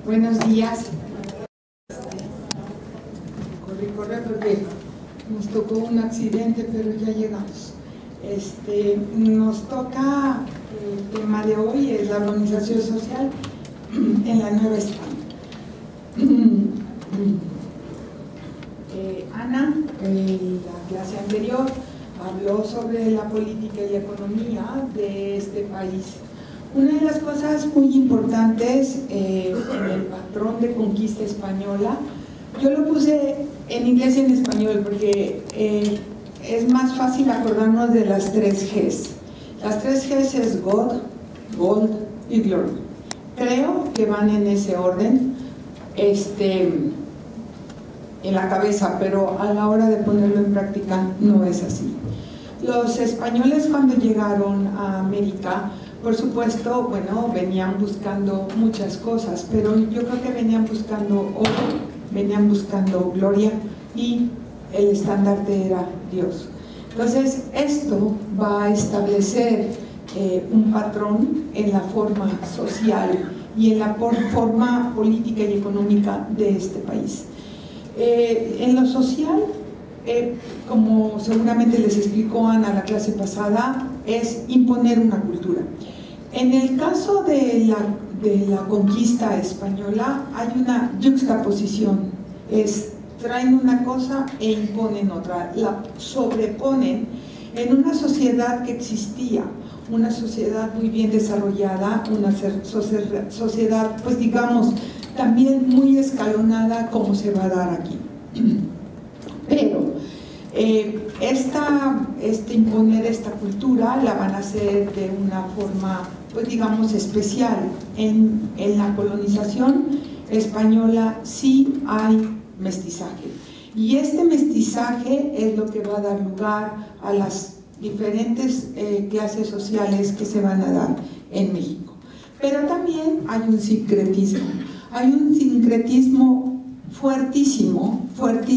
Buenos días. Corre porque nos tocó un accidente, pero ya llegamos. Nos toca, el tema de hoy es la organización social en la Nueva España. Ana, en la clase anterior, habló sobre la política y la economía de este país. Una de las cosas muy importantes en el patrón de conquista española, yo lo puse en inglés y en español porque es más fácil acordarnos de las 3 Gs. Las 3 Gs es God, Gold y Glory. Creo que van en ese orden en la cabeza, pero a la hora de ponerlo en práctica no es así. Los españoles, cuando llegaron a América, por supuesto, bueno, venían buscando muchas cosas, pero yo creo que venían buscando oro, venían buscando gloria, y el estandarte era Dios. Entonces, esto va a establecer un patrón en la forma social y en la forma política y económica de este país. En lo social, como seguramente les explicó Ana la clase pasada, es imponer una cultura. En el caso de la conquista española hay una yuxtaposición, traen una cosa e imponen otra, la sobreponen en una sociedad que existía, una sociedad muy bien desarrollada, una sociedad, pues digamos, también muy escalonada, como se va a dar aquí. Pero imponer esta cultura la van a hacer de una forma, pues digamos, especial. En la colonización española sí hay mestizaje, y este mestizaje es lo que va a dar lugar a las diferentes clases sociales que se van a dar en México. Pero también hay un sincretismo fuertísimo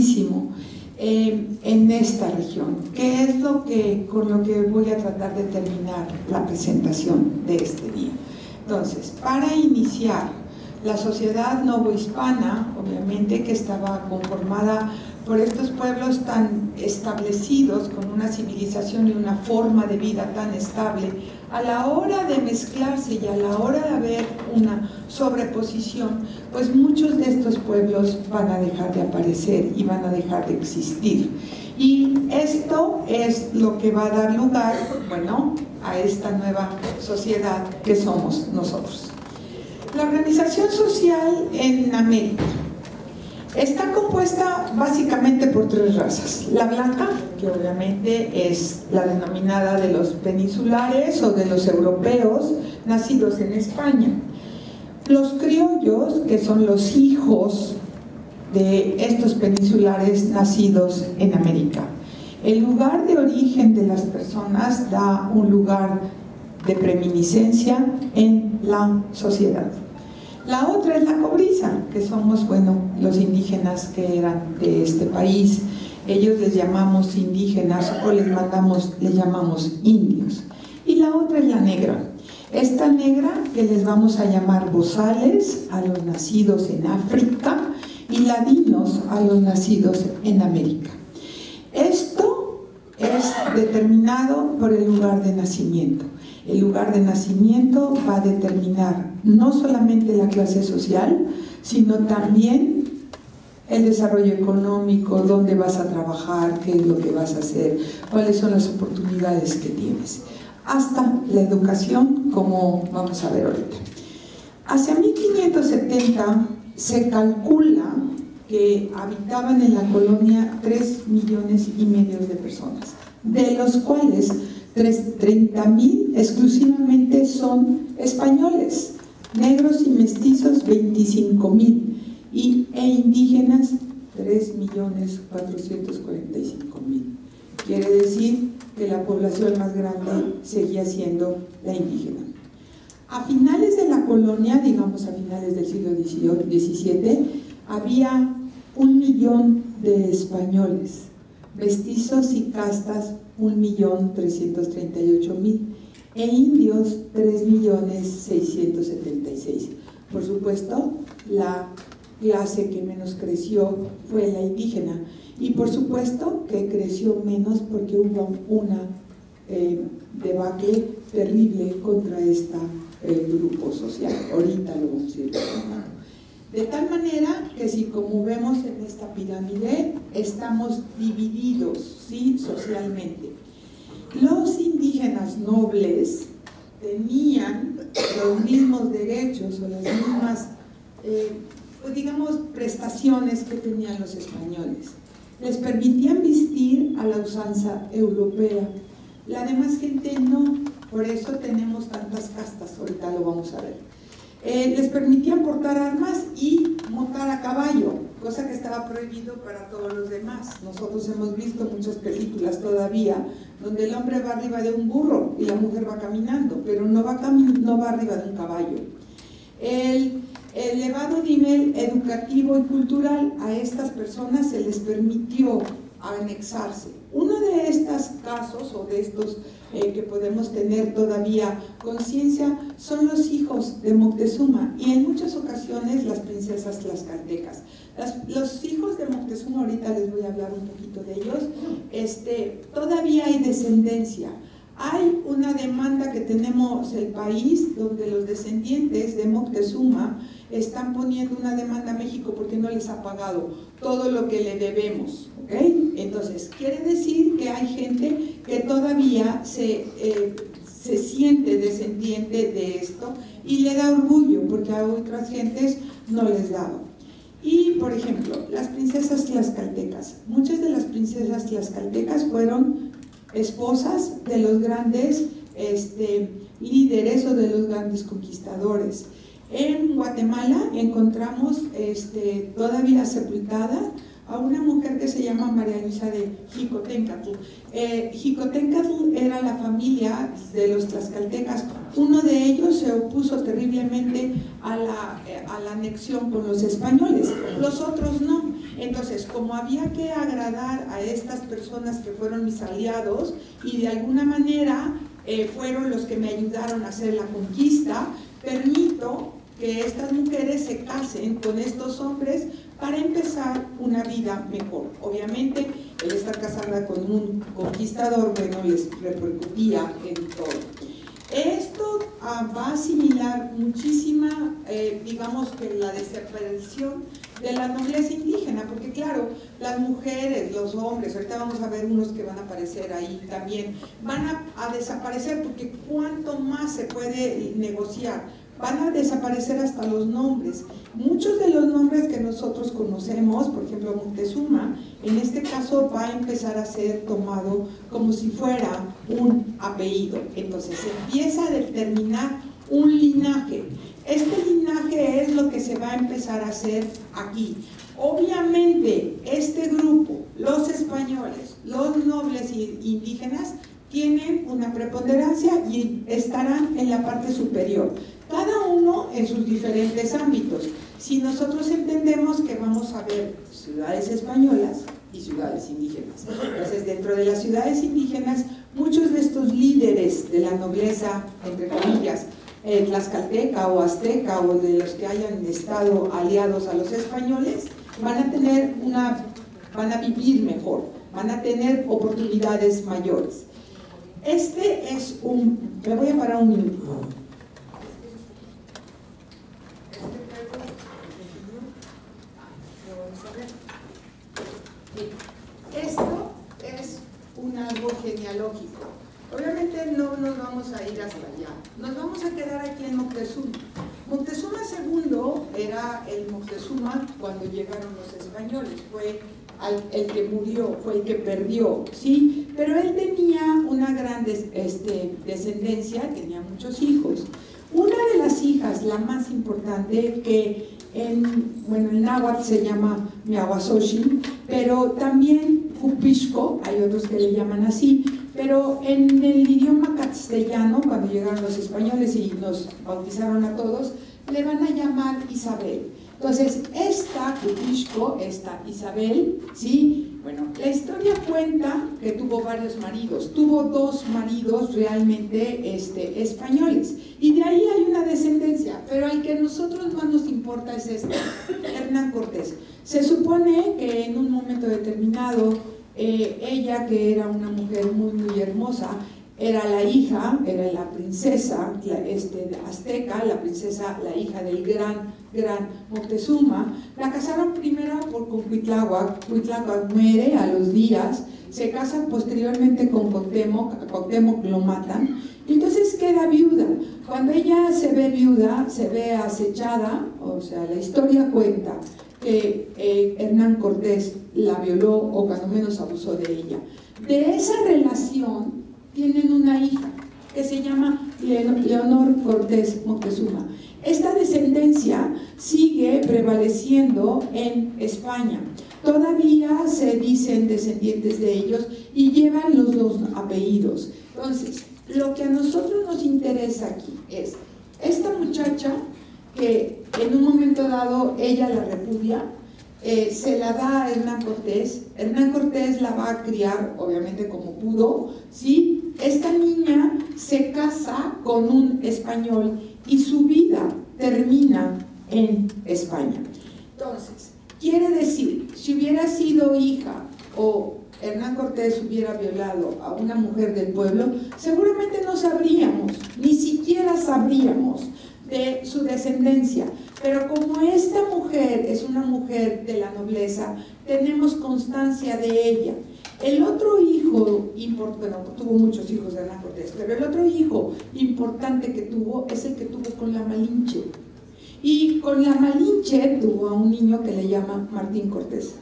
en esta región, que es con lo que voy a tratar de terminar la presentación de este día. Entonces, para iniciar, la sociedad novohispana, obviamente, que estaba conformada por estos pueblos tan establecidos, con una civilización y una forma de vida tan estable, a la hora de mezclarse y a la hora de haber una sobreposición, pues muchos de estos pueblos van a dejar de aparecer y van a dejar de existir. Y esto es lo que va a dar lugar, bueno, a esta nueva sociedad que somos nosotros. La organización social en América está compuesta básicamente por 3 razas. La blanca, que obviamente es la denominada de los peninsulares o de los europeos nacidos en España. Los criollos, que son los hijos de estos peninsulares nacidos en América. El lugar de origen de las personas da un lugar de preeminiscencia en la sociedad. La otra es la cobriza, que somos, bueno, los indígenas que eran de este país. Ellos les llamamos indígenas o les llamamos indios. Y la otra es la negra. Esta negra, que les vamos a llamar bozales a los nacidos en África y ladinos a los nacidos en América. Esto es determinado por el lugar de nacimiento. El lugar de nacimiento va a determinar no solamente la clase social, sino también el desarrollo económico, dónde vas a trabajar, qué es lo que vas a hacer, cuáles son las oportunidades que tienes, hasta la educación, como vamos a ver ahorita. Hacia 1570 se calcula que habitaban en la colonia 3,5 millones de personas, de los cuales 30,000 exclusivamente son españoles, negros y mestizos 25,000 e indígenas 3,445,000. Quiere decir que la población más grande seguía siendo la indígena. A finales de la colonia, digamos a finales del siglo XVII, había 1 millón de españoles, mestizos y castas 1,338,000 e indios 3,676,000. Por supuesto, la clase que menos creció fue la indígena, y por supuesto que creció menos porque hubo una debacle terrible contra este grupo social. Ahorita lo vamos a ir viendo. De tal manera que si, como vemos en esta pirámide, estamos divididos, ¿sí?, socialmente. Los indígenas nobles tenían los mismos derechos o las mismas, pues digamos, prestaciones que tenían los españoles. Les permitían vestir a la usanza europea. La demás gente no, por eso tenemos tantas castas, ahorita lo vamos a ver. Les permitían portar armas y montar a caballo, cosa que estaba prohibido para todos los demás. Nosotros hemos visto muchas películas todavía donde el hombre va arriba de un burro y la mujer va caminando, pero no va arriba de un caballo. El elevado nivel educativo y cultural a estas personas se les permitió anexarse. Uno de estos casos o de estos que podemos tener todavía conciencia son los hijos de Moctezuma, y en muchas ocasiones las princesas tlaxcaltecas. Los hijos de Moctezuma, ahorita les voy a hablar un poquito de ellos. Todavía hay descendencia. Hay una demanda que tenemos el país donde los descendientes de Moctezuma están poniendo una demanda a México porque no les ha pagado todo lo que le debemos, ¿ok? Entonces, quiere decir que hay gente que todavía se siente descendiente de esto y le da orgullo porque a otras gentes no les da. Y, por ejemplo, las princesas tlaxcaltecas. Muchas de las princesas tlaxcaltecas fueron esposas de los grandes líderes o de los grandes conquistadores. En Guatemala encontramos todavía sepultada a una mujer que se llama María Luisa de Xicoténcatl. Xicoténcatl era la familia de los tlaxcaltecas. Uno de ellos se opuso terriblemente a la anexión con los españoles, los otros no. Entonces, como había que agradar a estas personas que fueron mis aliados y de alguna manera fueron los que me ayudaron a hacer la conquista, permito que estas mujeres se casen con estos hombres para empezar una vida mejor. Obviamente, el estar casada con un conquistador, bueno, les repercutía en todo. Esto va a asimilar muchísima, digamos que la desaparición de la nobleza indígena, porque claro, las mujeres, los hombres, ahorita vamos a ver unos que van a aparecer ahí también, van a desaparecer porque cuánto más se puede negociar. Van a desaparecer hasta los nombres. Muchos de los nombres que nosotros conocemos, por ejemplo Moctezuma, en este caso va a empezar a ser tomado como si fuera un apellido. Entonces se empieza a determinar un linaje. Este linaje es lo que se va a empezar a hacer aquí. Obviamente este grupo, los españoles, los nobles indígenas, tienen una preponderancia y estarán en la parte superior, cada uno en sus diferentes ámbitos. Si nosotros entendemos que vamos a ver ciudades españolas y ciudades indígenas, entonces dentro de las ciudades indígenas, muchos de estos líderes de la nobleza, entre comillas, tlaxcalteca o azteca o de los que hayan estado aliados a los españoles, van a vivir mejor, van a tener oportunidades mayores. Me voy a parar un minuto. Esto es un árbol genealógico. Obviamente no nos vamos a ir hasta allá, nos vamos a quedar aquí en Moctezuma. Moctezuma II era el Moctezuma cuando llegaron los españoles, fue el que murió, fue el que perdió, ¿sí? Pero él tenía una gran descendencia, tenía muchos hijos. Una de las hijas, la más importante, que en náhuatl se llama Miahuasoxin, pero también Cupixco, hay otros que le llaman así, pero en el idioma castellano, cuando llegaron los españoles y nos bautizaron a todos, le van a llamar Isabel. Entonces, esta Cupixco, esta Isabel, ¿sí? Bueno, la historia cuenta que tuvo varios maridos, tuvo 2 maridos realmente españoles, y de ahí hay una descendencia, pero el que a nosotros más nos importa es este, Hernán Cortés. Se supone que en un momento determinado, ella, que era una mujer muy, muy hermosa, era la hija, era la princesa azteca, la princesa, la hija del gran Moctezuma. La casaron primero con Cuitláhuac. Cuitláhuac muere a los días, se casan posteriormente con Cuauhtémoc, a Cuauhtémoc lo matan, y entonces queda viuda. Cuando ella se ve viuda, se ve acechada, o sea, la historia cuenta que Hernán Cortés la violó o cuando menos abusó de ella. De esa relación tienen una hija que se llama Leonor Cortés Moctezuma. Esta descendencia sigue prevaleciendo en España. Todavía se dicen descendientes de ellos y llevan los dos apellidos. Entonces, lo que a nosotros nos interesa aquí es esta muchacha que en un momento dado ella la repudia, se la da a Hernán Cortés. Hernán Cortés la va a criar, obviamente como pudo, ¿sí? Esta niña se casa con un español y su vida termina en España. Entonces, quiere decir, si hubiera sido hija o Hernán Cortés hubiera violado a una mujer del pueblo, seguramente no sabríamos, ni siquiera sabríamos de su descendencia. Pero como esta mujer es una mujer de la nobleza, tenemos constancia de ella. El otro hijo, bueno, tuvo muchos hijos de Hernán Cortés, pero el otro hijo importante que tuvo es el que tuvo con la Malinche. Y con la Malinche tuvo a un niño que le llama Martín Cortés.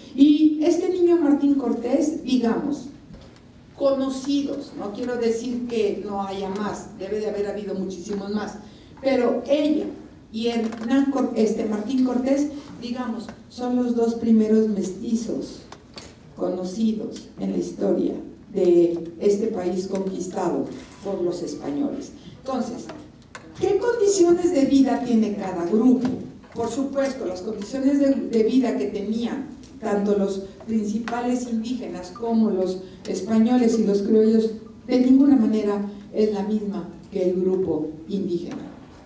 Y este niño Martín Cortés, digamos, conocidos, no quiero decir que no haya más, debe de haber habido muchísimos más, pero ella y Martín Cortés, digamos, son los dos primeros mestizos conocidos en la historia de este país conquistado por los españoles. Entonces, ¿qué condiciones de vida tiene cada grupo? Por supuesto, las condiciones de vida que tenían tanto los principales indígenas como los españoles y los criollos, de ninguna manera es la misma que el grupo indígena.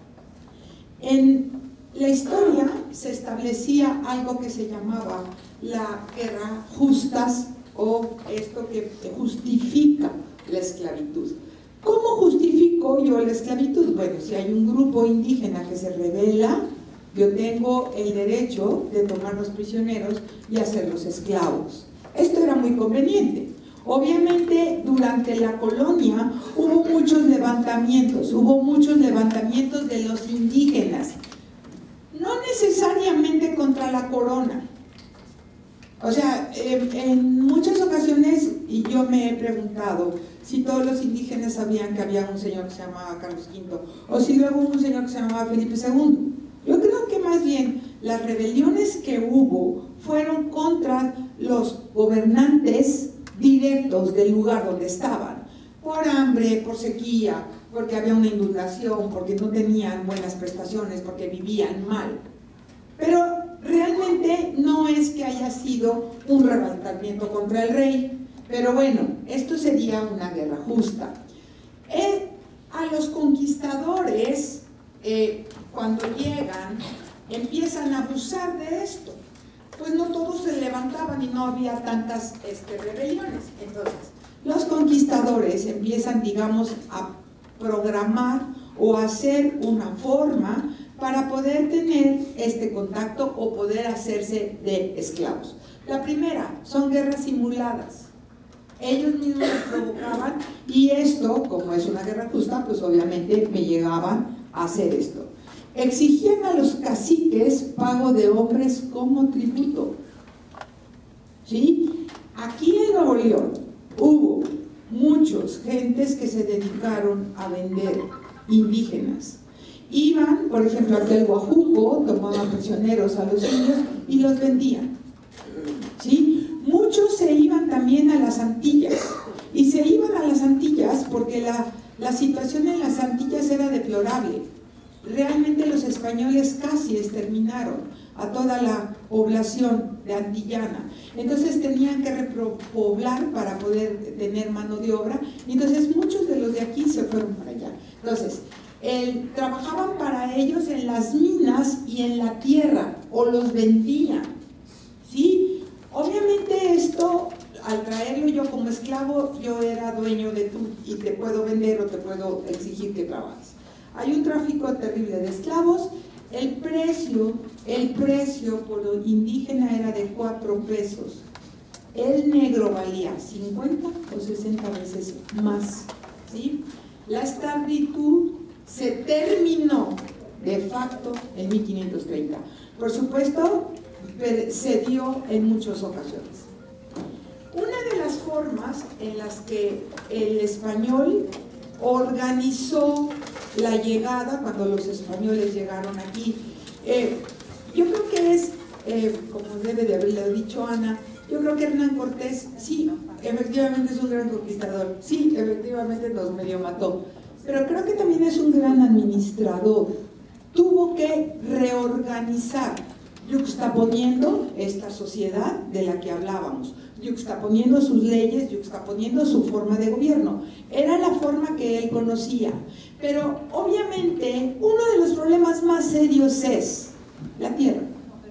En la historia se establecía algo que se llamaba la guerra justas, o esto que justifica la esclavitud. ¿Cómo justifico yo la esclavitud? Bueno, si hay un grupo indígena que se rebela, yo tengo el derecho de tomar los prisioneros y hacerlos esclavos. Esto era muy conveniente. Obviamente, durante la colonia hubo muchos levantamientos de los indígenas, no necesariamente contra la corona. O sea, en muchas ocasiones, y yo me he preguntado si todos los indígenas sabían que había un señor que se llamaba Carlos V, o si luego hubo un señor que se llamaba Felipe II. Yo creo que más bien las rebeliones que hubo fueron contra los gobernantes directos del lugar donde estaban, por hambre, por sequía, porque había una inundación, porque no tenían buenas prestaciones, porque vivían mal. Pero realmente no es que haya sido un levantamiento contra el rey, pero bueno, esto sería una guerra justa. A los conquistadores, cuando llegan, empiezan a abusar de esto. Pues no todos se levantaban y no había tantas rebeliones. Entonces, los conquistadores empiezan, digamos, a programar o a hacer una forma para poder tener este contacto o poder hacerse de esclavos. La primera, son guerras simuladas. Ellos mismos las provocaban y esto, como es una guerra justa, pues obviamente me llegaban a hacer esto. Exigían a los caciques pago de hombres como tributo. ¿Sí? Aquí en Nuevo León hubo muchos gentes que se dedicaron a vender indígenas. Iban, por ejemplo, aquí al Guajuco, tomaban prisioneros a los indios y los vendían. ¿Sí? Muchos se iban también a las Antillas, y se iban a las Antillas porque la situación en las Antillas era deplorable. Realmente los españoles casi exterminaron a toda la población de antillana, entonces tenían que repoblar para poder tener mano de obra, y entonces muchos de los de aquí se fueron para allá. Entonces, trabajaban para ellos en las minas y en la tierra, o los vendían, ¿sí? Obviamente esto, al traerlo yo como esclavo, yo era dueño de tú, y te puedo vender o te puedo exigir que trabajes. Hay un tráfico terrible de esclavos. El precio por indígena era de 4 pesos. El negro valía 50 o 60 veces más, ¿sí? La esclavitud se terminó de facto en 1530. Por supuesto, se dio en muchas ocasiones. Una de las formas en las que el español organizó la llegada, cuando los españoles llegaron aquí, yo creo que es, como debe de haberlo dicho Ana, yo creo que Hernán Cortés, sí, efectivamente es un gran conquistador, sí, efectivamente nos medio mató, pero creo que también es un gran administrador. Tuvo que reorganizar, yuxtaponiendo esta sociedad de la que hablábamos, yuxtaponiendo sus leyes, yuxtaponiendo su forma de gobierno. Era la forma que él conocía, pero obviamente uno de los problemas más serios es la tierra.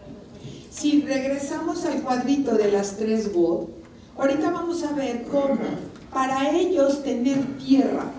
Si regresamos al cuadrito de las 3 GOT, ahorita vamos a ver cómo para ellos tener tierra,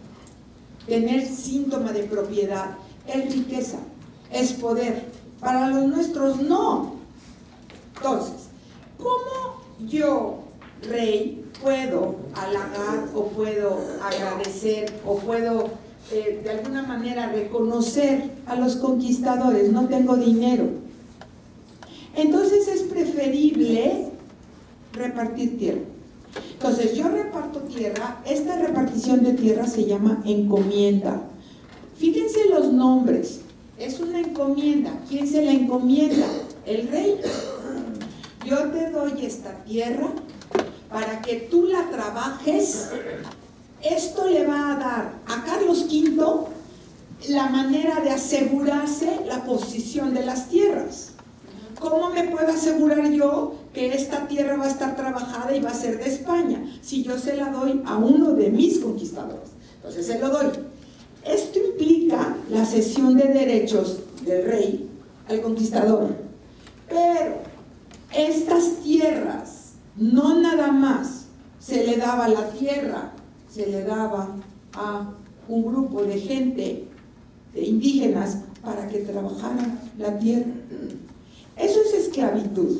tener síntoma de propiedad, es riqueza, es poder. Para los nuestros no. Entonces, ¿cómo yo, rey, puedo halagar o puedo agradecer o puedo de alguna manera reconocer a los conquistadores? No tengo dinero. Entonces es preferible repartir tierra. Entonces yo reparto tierra. Esta repartición de tierra se llama encomienda. Fíjense los nombres. Es una encomienda. ¿Quién se la encomienda? El rey. Yo te doy esta tierra para que tú la trabajes. Esto le va a dar a Carlos V la manera de asegurarse la posición de las tierras. ¿Cómo me puedo asegurar yo que esta tierra va a estar trabajada y va a ser de España si yo se la doy a uno de mis conquistadores? Entonces se lo doy. Esto implica la cesión de derechos del rey al conquistador. Pero estas tierras, no nada más se le daba la tierra, se le daba a un grupo de gente, de indígenas, para que trabajaran la tierra. Eso es esclavitud.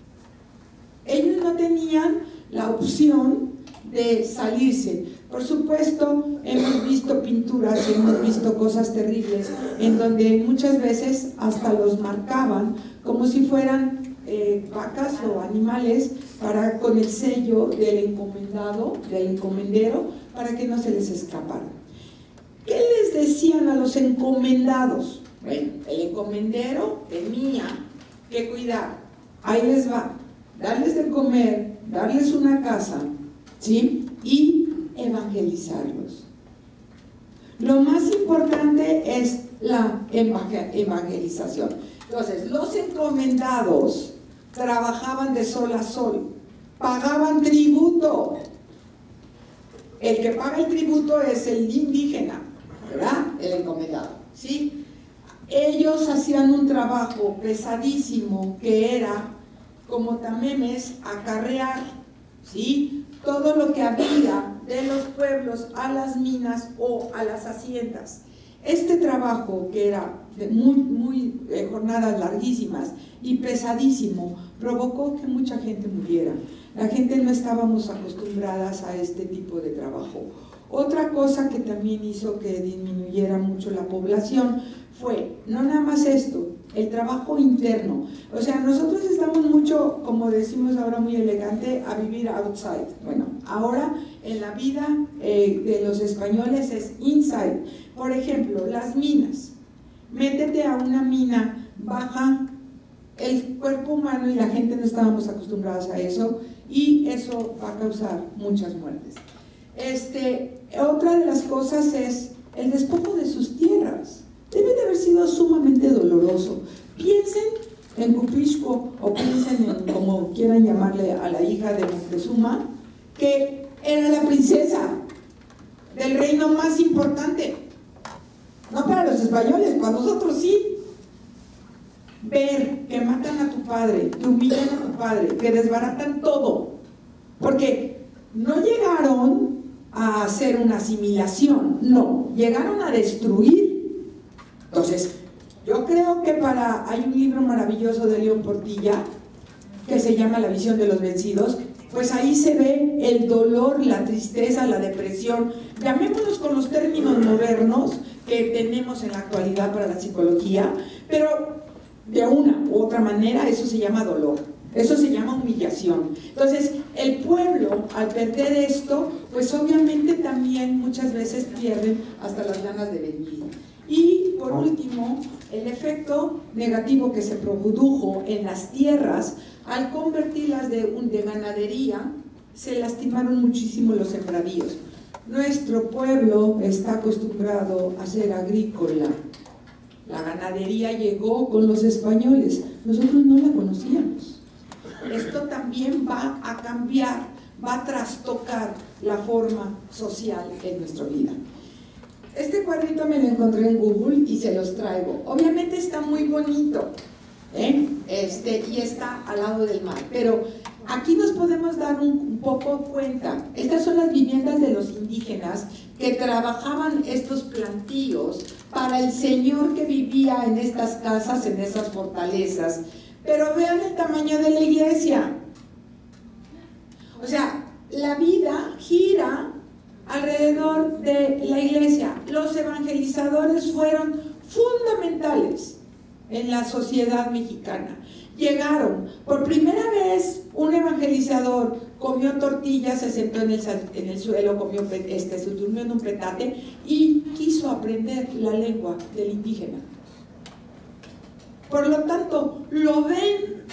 Ellos no tenían la opción de salirse. Por supuesto, hemos visto pinturas y hemos visto cosas terribles en donde muchas veces hasta los marcaban como si fueran vacas o animales con el sello del encomendado, del encomendero, para que no se les escapara. ¿Qué les decían a los encomendados? Bueno, el encomendero tenía que cuidar, ahí les va, darles de comer, darles una casa, ¿sí? Y evangelizarlos. Lo más importante es la evangelización. Entonces, los encomendados trabajaban de sol a sol, pagaban tributo. El que paga el tributo es el indígena, ¿verdad? El encomendado, ¿sí? Ellos hacían un trabajo pesadísimo que era, como tamemes, acarrear, ¿sí?, todo lo que había de los pueblos a las minas o a las haciendas. Este trabajo, que era de muy jornadas larguísimas y pesadísimo, provocó que mucha gente muriera. La gente no estábamos acostumbradas a este tipo de trabajo. Otra cosa que también hizo que disminuyera mucho la población fue, no nada más esto, el trabajo interno. O sea, nosotros estamos mucho, como decimos ahora muy elegante, a vivir outside. Bueno, ahora en la vida de los españoles es inside. Por ejemplo, las minas. Métete a una mina, baja el cuerpo humano y la gente no estábamos acostumbrados a eso, y eso va a causar muchas muertes. Otra de las cosas es el despojo de sus tierras. Debe de haber sido sumamente doloroso. Piensen en Cupixco o piensen en como quieran llamarle a la hija de Moctezuma, que era la princesa del reino más importante. españoles, para nosotros sí. Ver que matan a tu padre, que humillan a tu padre, que desbaratan todo, porque no llegaron a hacer una asimilación, no, llegaron a destruir. Entonces, yo creo que hay un libro maravilloso de León Portilla que se llama La visión de los vencidos, pues ahí se ve el dolor, la tristeza, la depresión, llamémoslos con los términos modernos que tenemos en la actualidad para la psicología, pero de una u otra manera eso se llama dolor, eso se llama humillación. Entonces el pueblo, al perder esto, pues obviamente también muchas veces pierden hasta las ganas de vivir. Y por último, el efecto negativo que se produjo en las tierras al convertirlas de ganadería, se lastimaron muchísimo los sembradíos. Nuestro pueblo está acostumbrado a ser agrícola. La ganadería llegó con los españoles, nosotros no la conocíamos. Esto también va a cambiar, va a trastocar la forma social en nuestra vida. Este cuadrito me lo encontré en Google y se los traigo. Obviamente está muy bonito, y está al lado del mar, pero aquí nos podemos dar un poco cuenta. Estas son las viviendas de los indígenas que trabajaban estos plantíos para el señor que vivía en estas casas, en esas fortalezas. Pero vean el tamaño de la iglesia. O sea, la vida gira alrededor de la iglesia. Los evangelizadores fueron fundamentales en la sociedad mexicana. Llegaron, por primera vez un evangelizador comió tortillas, se sentó en el suelo, se durmió en un petate y quiso aprender la lengua del indígena. Por lo tanto, lo ven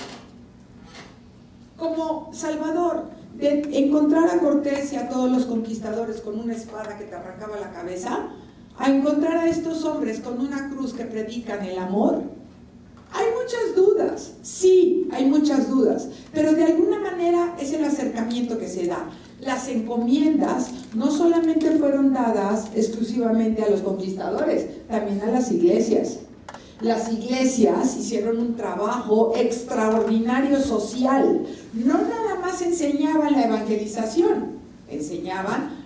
como Salvador. De encontrar a Cortés y a todos los conquistadores con una espada que te arrancaba la cabeza, a encontrar a estos hombres con una cruz que predican el amor. Hay muchas dudas, sí, hay muchas dudas, pero de alguna manera es el acercamiento que se da. Las encomiendas no solamente fueron dadas exclusivamente a los conquistadores, también a las iglesias. Las iglesias hicieron un trabajo extraordinario social. No nada más enseñaban la evangelización, enseñaban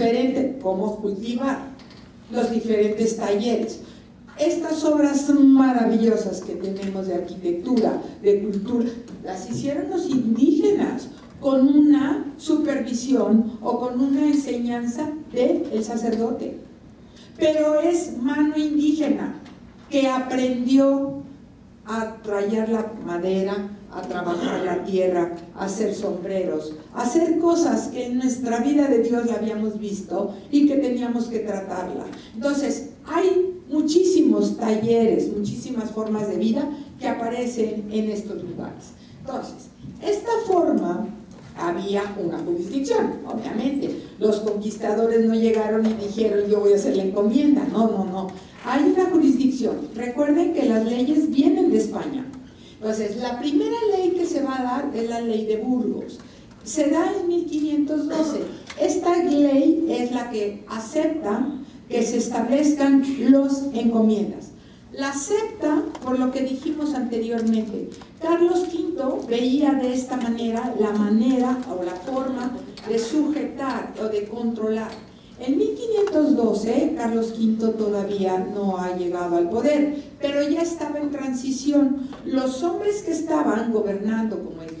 cómo cultivar, los diferentes talleres. Estas obras maravillosas que tenemos de arquitectura, de cultura, las hicieron los indígenas con una supervisión o con una enseñanza del sacerdote. Pero es mano indígena que aprendió a tallar la madera, a trabajar la tierra, a hacer sombreros, a hacer cosas que en nuestra vida de Dios la habíamos visto y que teníamos que tratarla. Entonces, hay muchísimos talleres, muchísimas formas de vida que aparecen en estos lugares. Entonces, esta forma, había una jurisdicción, obviamente. Los conquistadores no llegaron y dijeron, yo voy a hacer la encomienda. No. Hay una jurisdicción. Recuerden que las leyes vienen de España. Entonces, la primera ley que se va a dar es la ley de Burgos. Se da en 1512. Esta ley es la que acepta que se establezcan las encomiendas. La acepta por lo que dijimos anteriormente. Carlos V veía de esta manera la manera o la forma de sujetar o de controlar. En 1512, Carlos V todavía no ha llegado al poder, pero ya estaba en transición. Los hombres que estaban gobernando, como el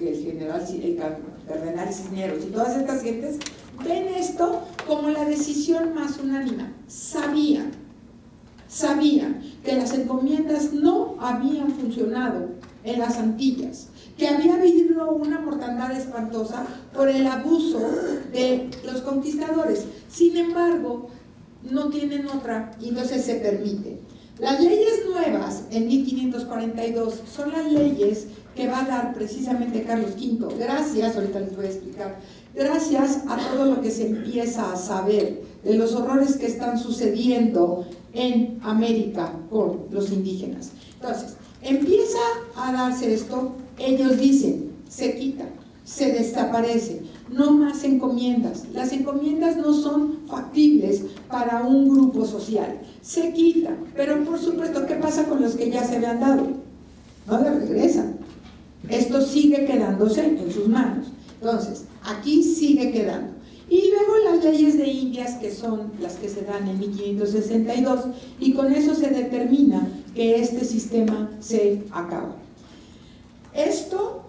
cardenal Cisneros y todas estas gentes, ven esto como la decisión más unánime. Sabían que las encomiendas no habían funcionado en las Antillas, que había habido una mortandad espantosa por el abuso de los conquistadores. Sin embargo, no tienen otra y entonces se permite. Las leyes nuevas en 1542 son las leyes que va a dar precisamente Carlos V, gracias, ahorita les voy a explicar, gracias a todo lo que se empieza a saber de los horrores que están sucediendo en América con los indígenas. Entonces, empieza a darse esto, ellos dicen, se quita. se desaparece, no más encomiendas. Las encomiendas no son factibles para un grupo social, se quitan, pero por supuesto, ¿qué pasa con los que ya se habían dado? No le regresan. Esto sigue quedándose en sus manos. Entonces, aquí sigue quedando. Y luego las leyes de Indias, que son las que se dan en 1562, y con eso se determina que este sistema se acaba. Esto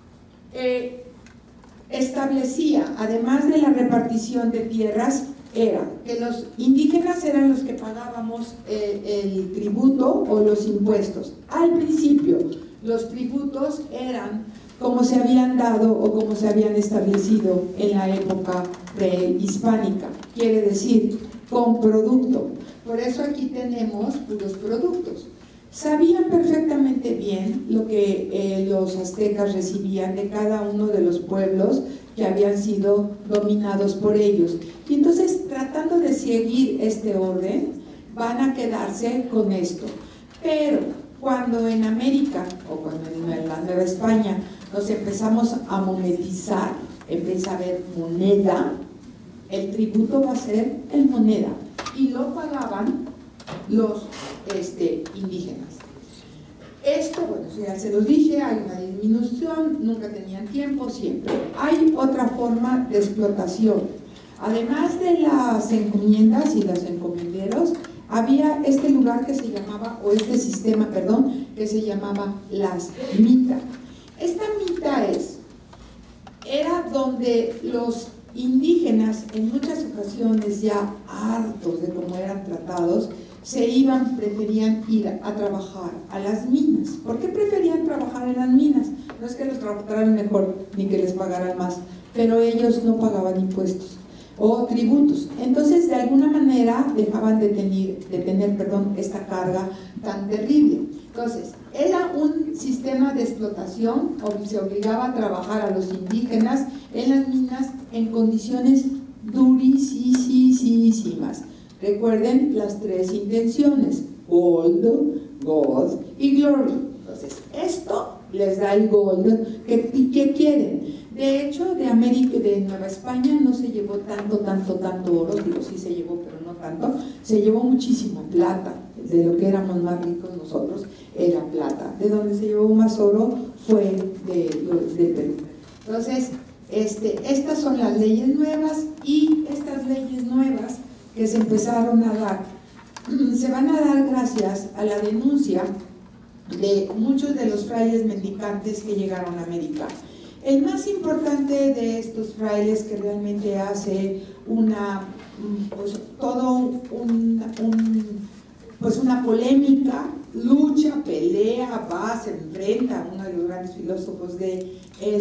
establecía, además de la repartición de tierras, era que los indígenas eran los que pagábamos el tributo o los impuestos. Al principio, los tributos eran como se habían dado o como se habían establecido en la época prehispánica, quiere decir con producto. Por eso aquí tenemos puros productos. Sabían perfectamente bien lo que los aztecas recibían de cada uno de los pueblos que habían sido dominados por ellos. Y entonces, tratando de seguir este orden, van a quedarse con esto. Pero cuando en América, o cuando en la Nueva España, nos empezamos a monetizar, empieza a haber moneda, el tributo va a ser en moneda, y lo pagaban los indígenas. Esto, bueno, ya se los dije, hay una disminución, nunca tenían tiempo, siempre. Hay otra forma de explotación. Además de las encomiendas y los encomenderos, había este lugar que se llamaba, o este sistema, perdón, que se llamaba las mitas. Esta mita era donde los indígenas, en muchas ocasiones ya hartos de cómo eran tratados, preferían ir a trabajar a las minas. ¿Por qué preferían trabajar en las minas? No es que los trataran mejor ni que les pagaran más, pero ellos no pagaban impuestos o tributos. Entonces, de alguna manera, dejaban de tener esta carga tan terrible. Entonces, era un sistema de explotación, se obligaba a trabajar a los indígenas en las minas en condiciones durísimas. Recuerden las tres intenciones: gold, God y glory. Entonces, esto les da el gold que quieren. De hecho, de Nueva España no se llevó tanto oro, digo, sí se llevó, pero no tanto, se llevó muchísima plata. De lo que éramos más ricos nosotros era plata. De donde se llevó más oro fue de Perú. Entonces, estas son las leyes nuevas, y estas leyes nuevas que se empezaron a dar, se van a dar gracias a la denuncia de muchos de los frailes mendicantes que llegaron a América. El más importante de estos frailes, que realmente hace una polémica, lucha, pelea, se enfrenta a uno de los grandes filósofos de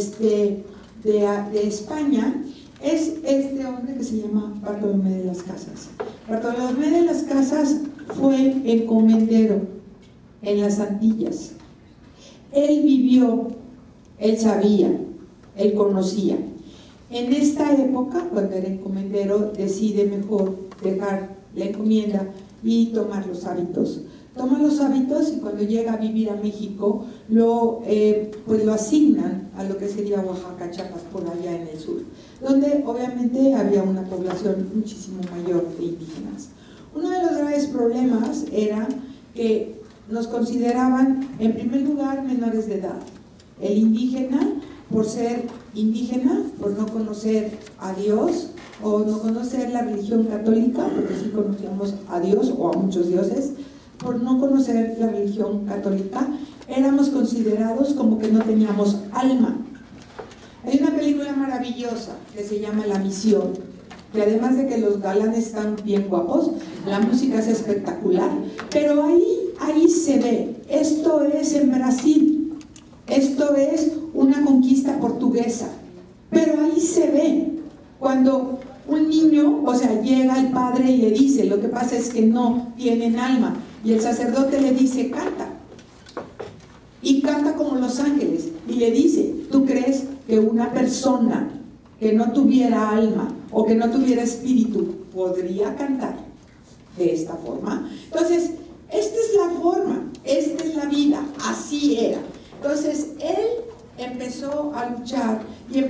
España, es este hombre que se llama Bartolomé de las Casas. Bartolomé de las Casas fue encomendero en las Antillas. Él vivió, él sabía, él conocía. En esta época, cuando era encomendero, decide mejor dejar la encomienda y tomar los hábitos. Toma los hábitos, y cuando llega a vivir a México, lo asignan a lo que sería Oaxaca, Chiapas, por allá en el sur, donde obviamente había una población muchísimo mayor de indígenas. Uno de los graves problemas era que nos consideraban, en primer lugar, menores de edad. El indígena, por ser indígena, por no conocer a Dios o no conocer la religión católica, porque sí conocíamos a Dios o a muchos dioses, por no conocer la religión católica, éramos considerados como que no teníamos alma. Hay una película maravillosa que se llama La Misión, que además de que los galanes están bien guapos, la música es espectacular, pero ahí se ve. Esto es en Brasil, esto es una conquista portuguesa, pero ahí se ve cuando un niño, llega el padre y le dice: lo que pasa es que no tienen alma, y el sacerdote le dice: canta, y canta como los ángeles, y le dice: ¿tú crees que una persona que no tuviera alma o que no tuviera espíritu podría cantar de esta forma? Entonces, esta es la forma, esta es la vida, así era. Entonces, él empezó a luchar y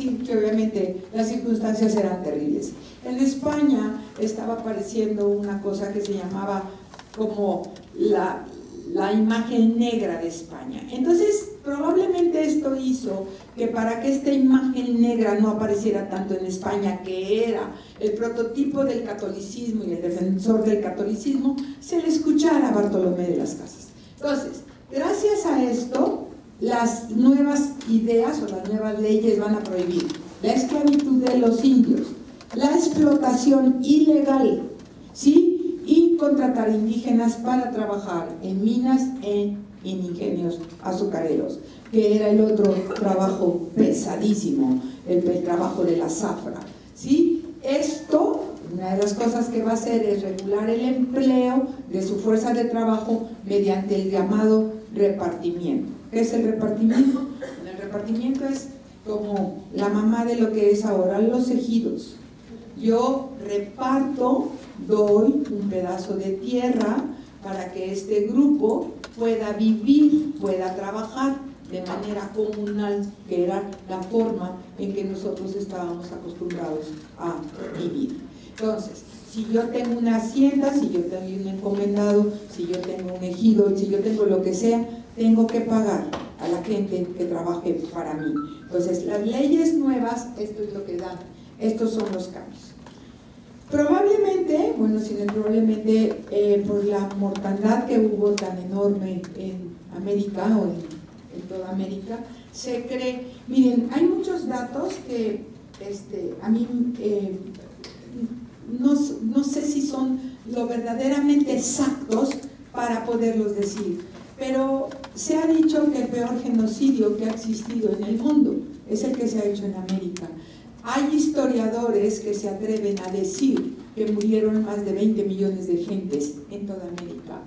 decir que obviamente las circunstancias eran terribles. En España estaba apareciendo una cosa que se llamaba como la imagen negra de España. Entonces, probablemente esto hizo que para que esta imagen negra no apareciera tanto en España, que era el prototipo del catolicismo y el defensor del catolicismo, se le escuchara a Bartolomé de las Casas. Entonces, gracias a esto, las nuevas ideas o las nuevas leyes van a prohibir la esclavitud de los indios, la explotación ilegal, ¿sí?, y contratar indígenas para trabajar en minas, en ingenios azucareros, que era el otro trabajo pesadísimo, el trabajo de la zafra, ¿sí? Esto, una de las cosas que va a hacer es regular el empleo de su fuerza de trabajo mediante el llamado repartimiento. ¿Qué es el repartimiento? El repartimiento es como la mamá de lo que es ahora los ejidos. Yo reparto, doy un pedazo de tierra para que este grupo pueda vivir, pueda trabajar de manera comunal, que era la forma en que nosotros estábamos acostumbrados a vivir. Entonces, si yo tengo una hacienda, si yo tengo un encomendado, si yo tengo un ejido, si yo tengo lo que sea, tengo que pagar a la gente que trabaje para mí. Entonces, las leyes nuevas, esto es lo que dan, estos son los cambios. Probablemente, bueno, sin el probablemente, por la mortandad que hubo tan enorme en América o en toda América, se cree, miren, hay muchos datos que a mí no sé si son lo verdaderamente exactos para poderlos decir, pero se ha dicho que el peor genocidio que ha existido en el mundo es el que se ha hecho en América. Hay historiadores que se atreven a decir que murieron más de 20 millones de gentes en toda América.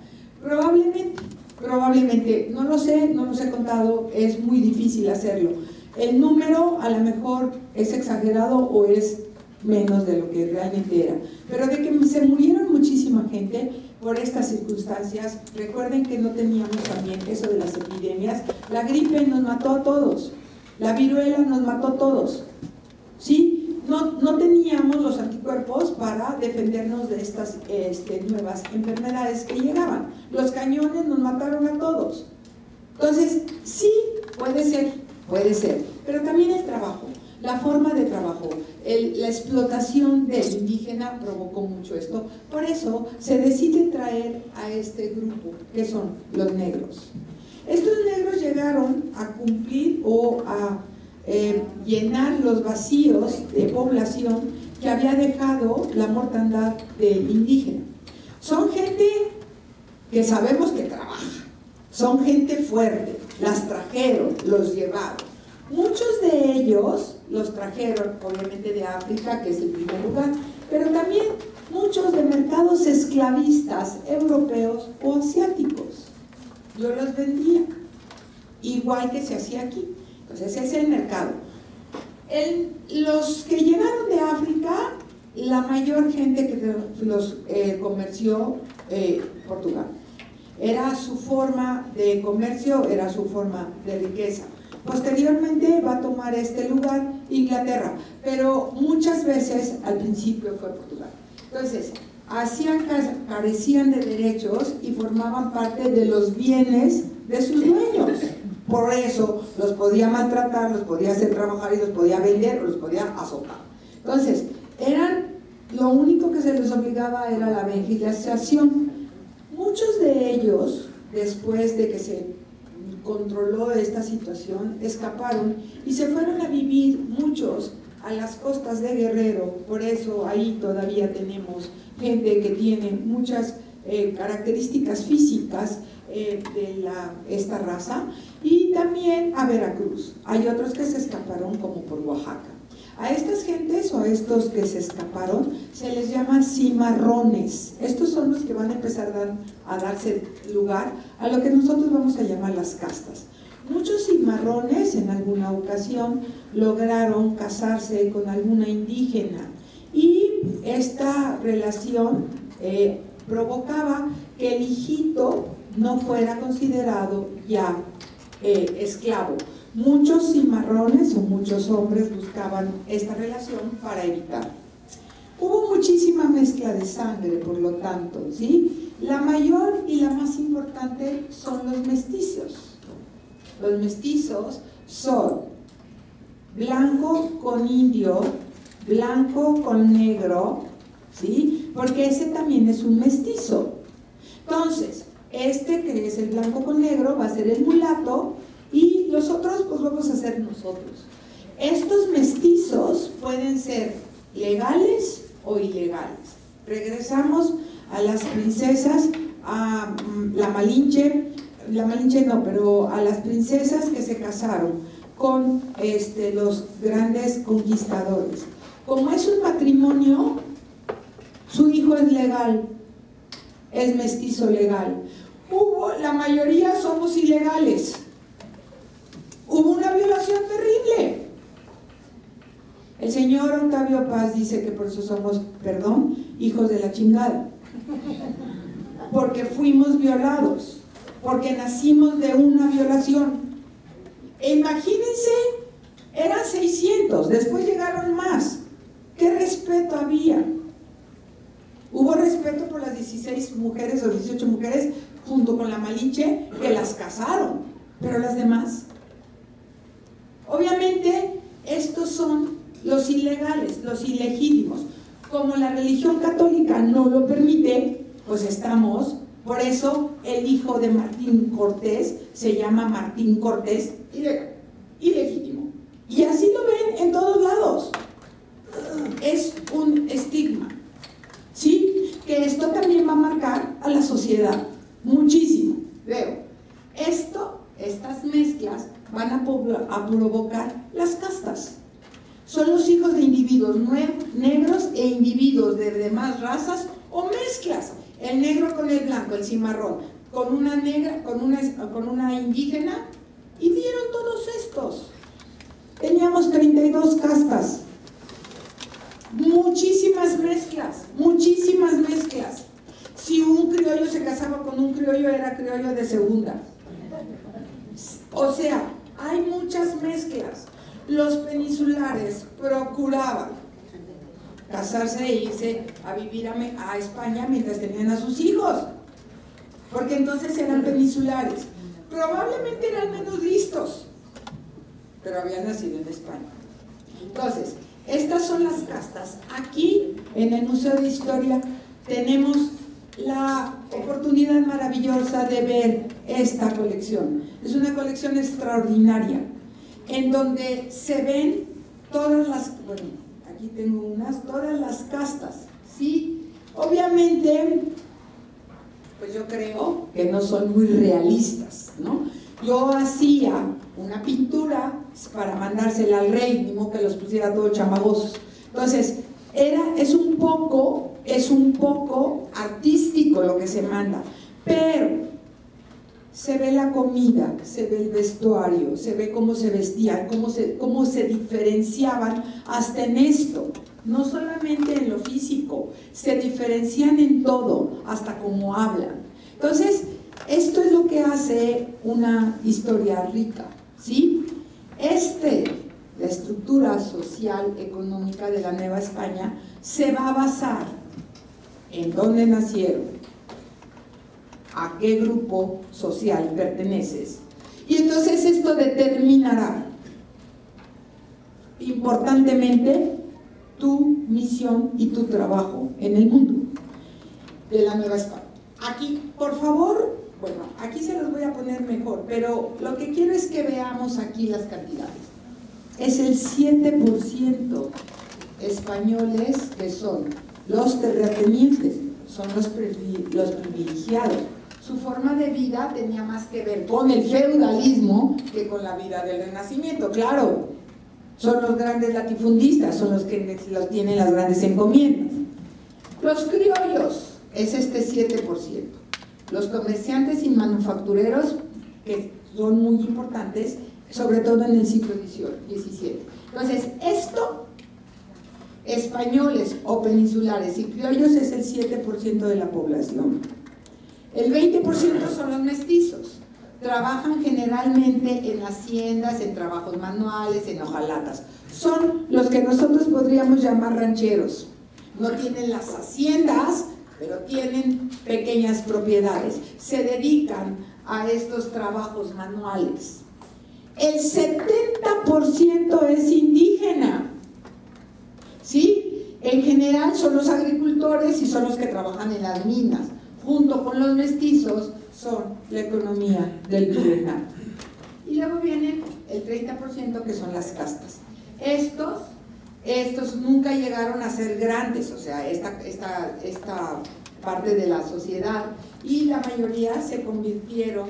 Probablemente, no lo sé, no los he contado, es muy difícil hacerlo. El número a lo mejor es exagerado o es menos de lo que realmente era. Pero de que se murieron muchísima gente por estas circunstancias, recuerden que no teníamos también eso de las epidemias. La gripe nos mató a todos, la viruela nos mató a todos. ¿Sí? No teníamos los anticuerpos para defendernos de estas nuevas enfermedades que llegaban. Los cañones nos mataron a todos. Entonces, sí, puede ser, pero también el trabajo, la forma de trabajo, la explotación del indígena provocó mucho esto. Por eso se decide traer a este grupo, que son los negros. Estos negros llegaron a cumplir o a llenar los vacíos de población que había dejado la mortandad del indígena. Son gente que sabemos que trabaja, son gente fuerte, las trajeron, los llevaron. Muchos de ellos los trajeron obviamente de África, que es el primer lugar, pero también muchos de mercados esclavistas europeos o asiáticos. Yo los vendía, igual que se hacía aquí. Entonces ese es el mercado. Los que llegaron de África, la mayor gente que los comerció Portugal. Era su forma de comercio, era su forma de riqueza. Posteriormente va a tomar este lugar Inglaterra, pero muchas veces al principio fue Portugal. Entonces, carecían de derechos y formaban parte de los bienes de sus dueños. Por eso los podía maltratar, los podía hacer trabajar y los podía vender o los podía azotar. Entonces, lo único que se les obligaba era la legislación. Muchos de ellos, después de que se controló esta situación, escaparon y se fueron a vivir muchos a las costas de Guerrero. Por eso ahí todavía tenemos gente que tiene muchas características físicas de esta raza, y también a Veracruz. Hay otros que se escaparon como por Oaxaca. A estas gentes o a estos que se escaparon se les llama cimarrones. Estos son los que van a empezar a darse lugar a lo que nosotros vamos a llamar las castas. Muchos cimarrones en alguna ocasión lograron casarse con alguna indígena y esta relación provocaba que el hijito no fuera considerado ya esclavo. Muchos cimarrones o muchos hombres buscaban esta relación para evitar. Hubo muchísima mezcla de sangre, por lo tanto, ¿sí? La mayor y la más importante son los mestizos. Los mestizos son blanco con indio, blanco con negro, ¿sí? Porque ese también es un mestizo. Entonces, este que es el blanco con negro va a ser el mulato y los otros pues vamos a ser nosotros. Estos mestizos pueden ser legales o ilegales. Regresamos a las princesas, a la Malinche no, pero a las princesas que se casaron con los grandes conquistadores. Como es un matrimonio, su hijo es legal, es mestizo legal. La mayoría somos ilegales. Hubo una violación terrible. El señor Octavio Paz dice que por eso somos, perdón, hijos de la chingada. Porque fuimos violados, porque nacimos de una violación. E imagínense, eran 600, después llegaron más. ¿Qué respeto había? Hubo respeto por las 16 mujeres o 18 mujeres junto con la Malinche que las casaron, pero las demás. Obviamente, estos son los ilegales, los ilegítimos. Como la religión católica no lo permite, pues estamos, por eso el hijo de Martín Cortés se llama Martín Cortés ilegítimo. Y así lo ven en todos lados. Es un estigma, ¿sí? Que esto también va a marcar a la sociedad muchísimo. Veo, estas mezclas van a provocar las castas. Son los hijos de individuos negros e individuos de demás razas o mezclas. El negro con el blanco, el cimarrón, con una negra, con una indígena, y dieron todos estos. Teníamos 32 castas. Muchísimas mezclas, muchísimas mezclas. Si un criollo se casaba con un criollo, era criollo de segunda. O sea, hay muchas mezclas. Los peninsulares procuraban casarse e irse a vivir a España mientras tenían a sus hijos, porque entonces eran peninsulares. Probablemente eran menos listos, pero habían nacido en España. Entonces, estas son las castas. Aquí, en el Museo de Historia, tenemos la oportunidad maravillosa de ver esta colección. Es una colección extraordinaria, en donde se ven todas las, bueno, aquí tengo todas las castas, ¿sí? Obviamente, pues yo creo que no son muy realistas, ¿no? Yo hacía una pintura para mandársela al rey, ni modo que los pusiera todos chamagosos. Entonces, es un poco artístico lo que se manda, pero se ve la comida, se ve el vestuario, se ve cómo se vestían, cómo se diferenciaban hasta en esto, no solamente en lo físico, se diferencian en todo, hasta cómo hablan. Entonces, esto es lo que hace una historia rica, ¿sí? La estructura social, económica de la Nueva España se va a basar en dónde nacieron, a qué grupo social perteneces, y entonces esto determinará importantemente tu misión y tu trabajo en el mundo de la Nueva España. Aquí, por favor, bueno, aquí se los voy a poner mejor, pero lo que quiero es que veamos aquí las cantidades. Es el 7% españoles que son los terratenientes, son los privilegiados. Su forma de vida tenía más que ver con el feudalismo que con la vida del Renacimiento, claro. Son los grandes latifundistas, son los que tienen las grandes encomiendas. Los criollos es este 7%. Los comerciantes y manufactureros, que son muy importantes, sobre todo en el siglo XVII. Entonces, españoles o peninsulares y criollos es el 7% de la población. El 20% son los mestizos. trabajan generalmente en haciendas, en trabajos manuales, en hojalatas. Son los que nosotros podríamos llamar rancheros. No tienen las haciendas, pero tienen pequeñas propiedades. Se dedican a estos trabajos manuales. El 70% es indígena, ¿sí? En general son los agricultores y son los que trabajan en las minas. Junto con los mestizos son la economía del virreinato. Y luego vienen el 30% que son las castas. Estos nunca llegaron a ser grandes, o sea, esta parte de la sociedad, y la mayoría se convirtieron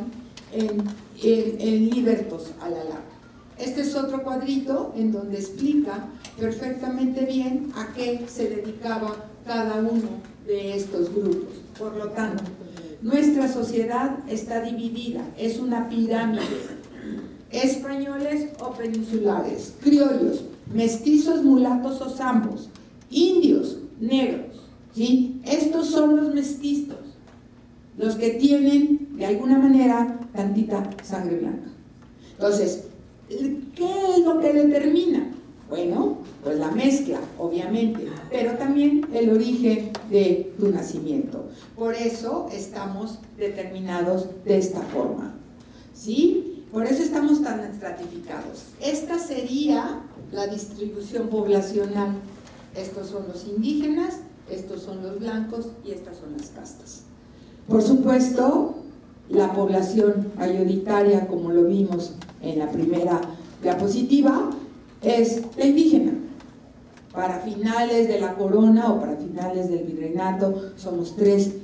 en libertos a la larga. Este es otro cuadrito en donde explica perfectamente bien a qué se dedicaba cada uno de estos grupos. Por lo tanto, nuestra sociedad está dividida, es una pirámide. Españoles o peninsulares, criollos, mestizos, mulatos o zambos, indios, negros, ¿sí? Estos son los mestizos, los que tienen de alguna manera tantita sangre blanca. Entonces, ¿qué es lo que determina? Bueno, pues la mezcla, obviamente, pero también el origen de tu nacimiento. Por eso estamos determinados de esta forma, ¿sí? Por eso estamos tan estratificados. Esta sería la distribución poblacional. Estos son los indígenas, estos son los blancos y estas son las castas. Por supuesto, la población mayoritaria, como lo vimos en la primera diapositiva, es la indígena. Para finales de la corona o para finales del virreinato somos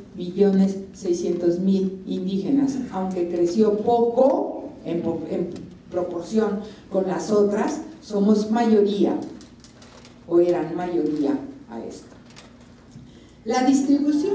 3.600.000 indígenas, aunque creció poco en proporción con las otras, somos mayoría o eran mayoría a esto. La distribución,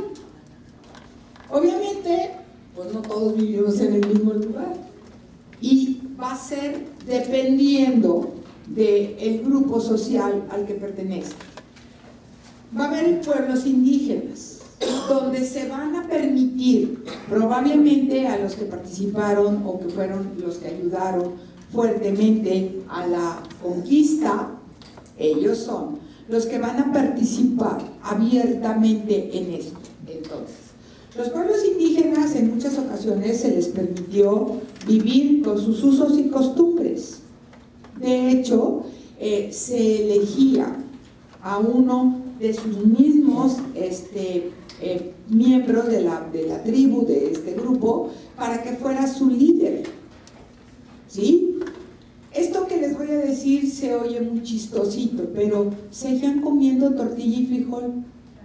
obviamente, pues no todos vivimos en el mismo lugar y va a ser dependiendo del grupo social al que pertenece. Va a haber pueblos indígenas donde se van a permitir, probablemente a los que participaron o que fueron los que ayudaron fuertemente a la conquista, ellos son los que van a participar abiertamente en esto. Entonces, los pueblos indígenas en muchas ocasiones se les permitió vivir con sus usos y costumbres. De hecho, se elegía a uno de sus mismos miembros de la tribu, de este grupo, para que fuera su líder, ¿sí? Esto que les voy a decir se oye muy chistosito, pero seguían comiendo tortilla y frijol,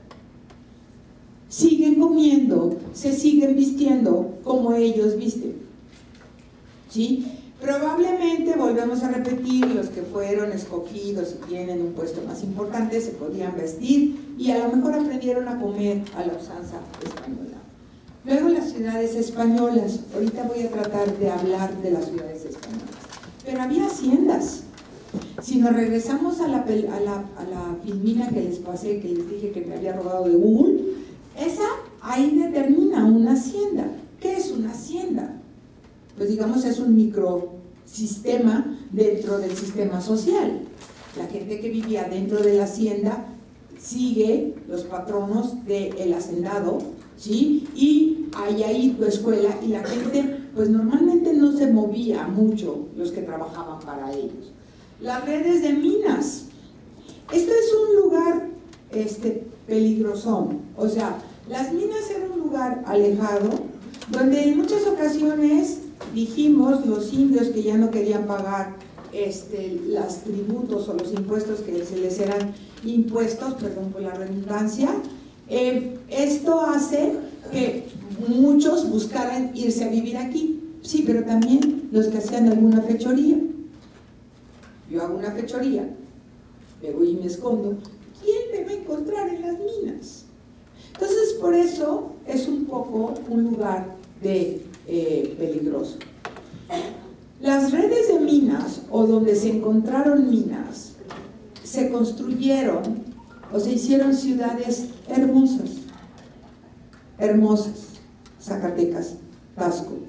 siguen comiendo, se siguen vistiendo como ellos visten, ¿sí? Probablemente, volvemos a repetir, los que fueron escogidos y tienen un puesto más importante se podían vestir y a lo mejor aprendieron a comer a la usanza española. Luego las ciudades españolas, ahorita voy a tratar de hablar de las ciudades españolas, pero había haciendas. Si nos regresamos a la filmina que les pasé, que les dije que me había robado de Google, esa ahí determina una hacienda. ¿Qué es una hacienda? Pues digamos es un microsistema dentro del sistema social. La gente que vivía dentro de la hacienda sigue los patronos del hacendado, ¿sí? Y hay ahí tu escuela y la gente pues normalmente no se movía mucho, los que trabajaban para ellos. Las redes de minas. Esto es un lugar peligrosón, o sea, las minas eran un lugar alejado donde en muchas ocasiones dijimos los indios que ya no querían pagar los tributos o los impuestos que se les eran impuestos, perdón por la redundancia, esto hace que muchos buscaran irse a vivir aquí, sí, pero también los que hacían alguna fechoría. Yo hago una fechoría, me voy y me escondo, ¿quién me va a encontrar en las minas? Entonces por eso es un poco un lugar peligroso. Las redes de minas o donde se encontraron minas se construyeron o se hicieron ciudades hermosas, Zacatecas, Tasco,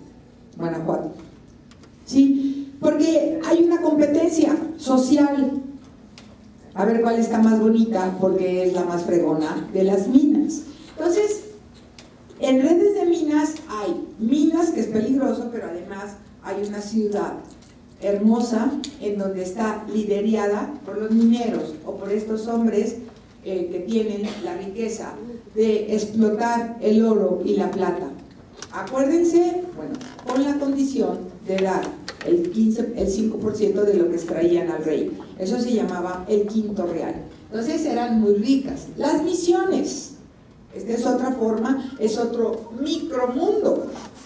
Guanajuato. ¿Sí? Porque hay una competencia social. A ver cuál está más bonita, porque es la más fregona de las minas. Entonces, en redes de minas hay minas, que es peligroso, pero además hay una ciudad hermosa en donde está liderada por los mineros o por estos hombres que tienen la riqueza de explotar el oro y la plata. Acuérdense, bueno, con la condición de dar el 5% de lo que extraían al rey. Eso se llamaba el quinto real. Entonces eran muy ricas. Las misiones, esta es otra forma, es otro micromundo.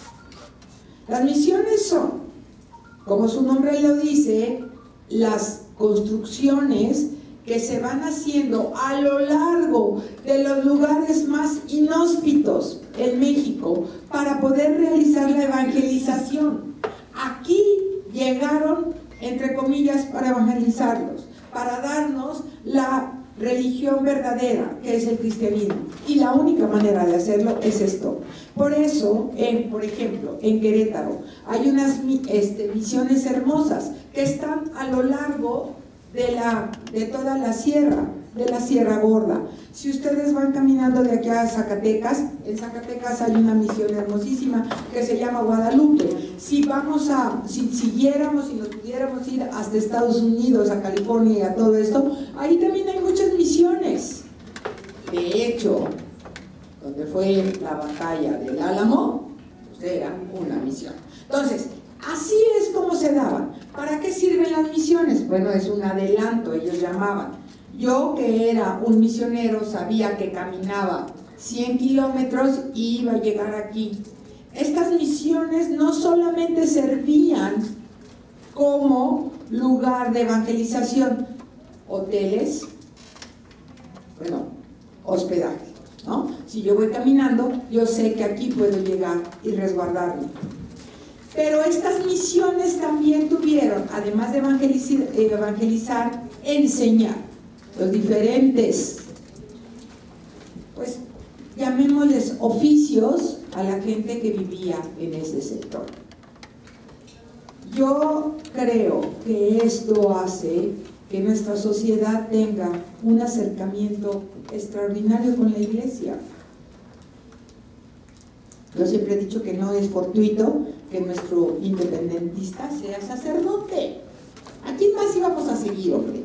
Las misiones son, como su nombre lo dice, las construcciones que se van haciendo a lo largo de los lugares más inhóspitos en México para poder realizar la evangelización. Aquí llegaron, entre comillas, para evangelizarlos, para darnos la religión verdadera, que es el cristianismo. Y la única manera de hacerlo es esto. Por eso, por ejemplo, en Querétaro hay unas misiones hermosas que están a lo largo de toda la sierra, de la Sierra Gorda. Si ustedes van caminando de aquí a Zacatecas, en Zacatecas hay una misión hermosísima que se llama Guadalupe. Si siguiéramos y nos pudiéramos ir hasta Estados Unidos, a California y a todo esto, ahí también hay muchas misiones. De hecho, donde fue la batalla del Álamo, pues era una misión. Entonces, así es como se daban. ¿Para qué sirven las misiones? Bueno, es un adelanto, ellos llamaban. Yo, que era un misionero, sabía que caminaba 100 kilómetros y iba a llegar aquí. Estas misiones no solamente servían como lugar de evangelización, hoteles, bueno, hospedaje, ¿no? Si yo voy caminando, yo sé que aquí puedo llegar y resguardarme. Pero estas misiones también tuvieron, además de evangelizar, enseñar los diferentes, pues llamémosles oficios a la gente que vivía en ese sector. Yo creo que esto hace que nuestra sociedad tenga un acercamiento extraordinario con la iglesia. Yo siempre he dicho que no es fortuito que nuestro independentista sea sacerdote. ¿A quién más íbamos a seguir, hombre?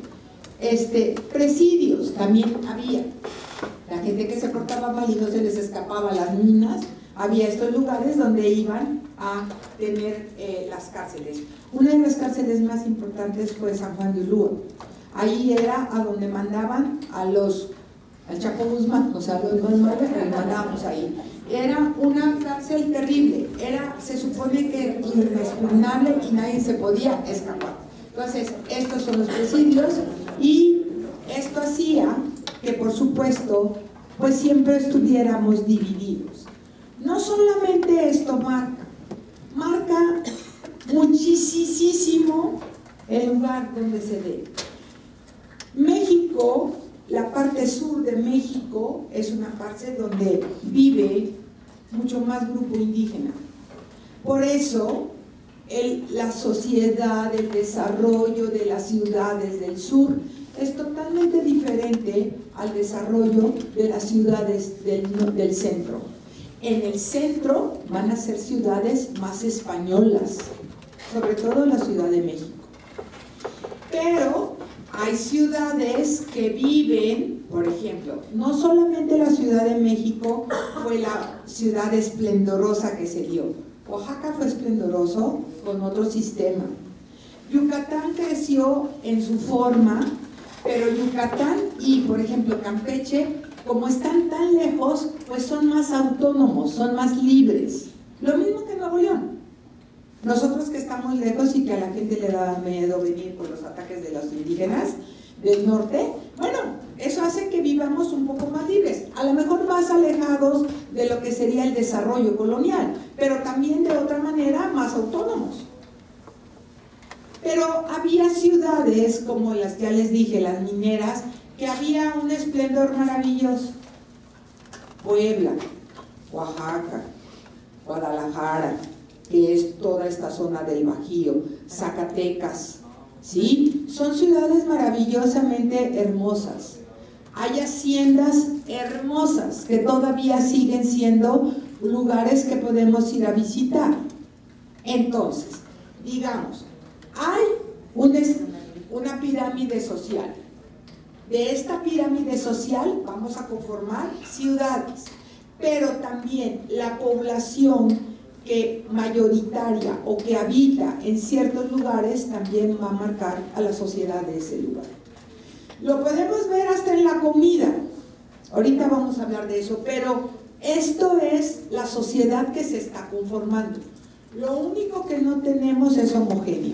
Presidios también había. La gente que se portaba mal y no se les escapaba a las minas, había estos lugares donde iban a tener las cárceles. Una de las cárceles más importantes fue San Juan de Ulúa. Ahí era a donde mandaban al Chapo Guzmán, o sea, los más malos que mandábamos ahí. Era una cárcel terrible, se supone que inexpugnable y nadie se podía escapar. Entonces, estos son los presidios y esto hacía que, por supuesto, pues siempre estuviéramos divididos. No solamente esto marca muchísimo el lugar donde se ve. México, la parte sur de México, es una parte donde vive mucho más grupo indígena. Por eso, la sociedad, el desarrollo de las ciudades del sur es totalmente diferente al desarrollo de las ciudades del centro. En el centro van a ser ciudades más españolas, sobre todo la Ciudad de México. Pero hay ciudades que viven, por ejemplo, no solamente la Ciudad de México fue la ciudad esplendorosa que se dio. Oaxaca fue esplendoroso con otro sistema. Yucatán creció en su forma, pero Yucatán y, por ejemplo, Campeche, como están tan lejos, pues son más autónomos, son más libres. Lo mismo que Nuevo León. Nosotros que estamos lejos y que a la gente le da miedo venir por los ataques de los indígenas del norte, bueno, eso hace que vivamos un poco más libres, a lo mejor más alejados de lo que sería el desarrollo colonial, pero también de otra manera más autónomos. Pero había ciudades, como las que ya les dije, las mineras, que había un esplendor maravilloso. Puebla, Oaxaca, Guadalajara, que es toda esta zona del Bajío, Zacatecas, ¿sí? Son ciudades maravillosamente hermosas. Hay haciendas hermosas que todavía siguen siendo lugares que podemos ir a visitar. Entonces, digamos, hay una pirámide social. De esta pirámide social vamos a conformar ciudades, pero también la población que mayoritaria o que habita en ciertos lugares también va a marcar a la sociedad de ese lugar. Lo podemos ver hasta en la comida, ahorita vamos a hablar de eso, pero esto es la sociedad que se está conformando. Lo único que no tenemos es homogéneo,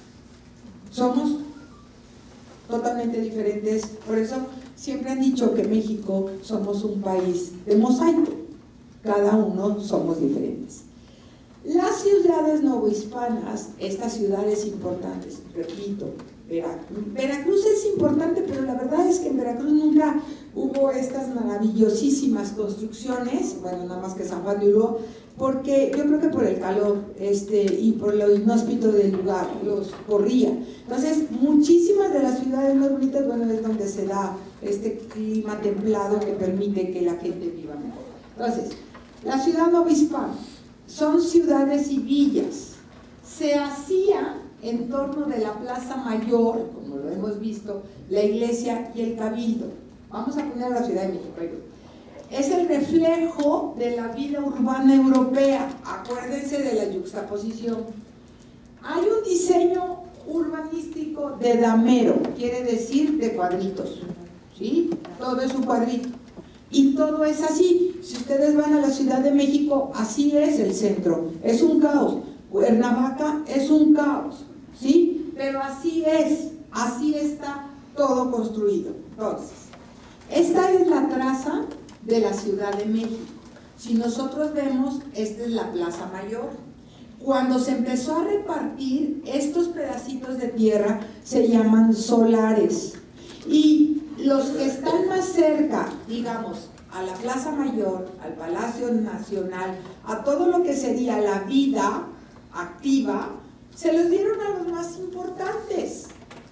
somos totalmente diferentes, por eso siempre han dicho que México somos un país de mosaico, cada uno somos diferentes. Las ciudades novohispanas, estas ciudades importantes, repito, Veracruz es importante, pero la verdad es que en Veracruz nunca hubo estas maravillosísimas construcciones, bueno, nada más que San Juan de Ulúa, porque yo creo que por el calor y por lo inhóspito del lugar los corría. Entonces, muchísimas de las ciudades más bonitas, bueno, es donde se da este clima templado que permite que la gente viva mejor. Entonces, la ciudad novohispana son ciudades y villas. Se hacía en torno de la Plaza Mayor, como lo hemos visto, la iglesia y el cabildo. Vamos a poner la Ciudad de México. Es el reflejo de la vida urbana europea. Acuérdense de la yuxtaposición. Hay un diseño urbanístico de damero, quiere decir de cuadritos, ¿sí? Todo es un cuadrito. Y todo es así. Si ustedes van a la Ciudad de México, así es el centro. Es un caos. Cuernavaca es un caos, ¿sí? Pero así es, así está todo construido. Entonces, esta es la traza de la Ciudad de México. Si nosotros vemos, esta es la Plaza Mayor. Cuando se empezó a repartir, estos pedacitos de tierra se llaman solares. Y los que están más cerca, digamos, a la Plaza Mayor, al Palacio Nacional, a todo lo que sería la vida activa, se los dieron a los más importantes.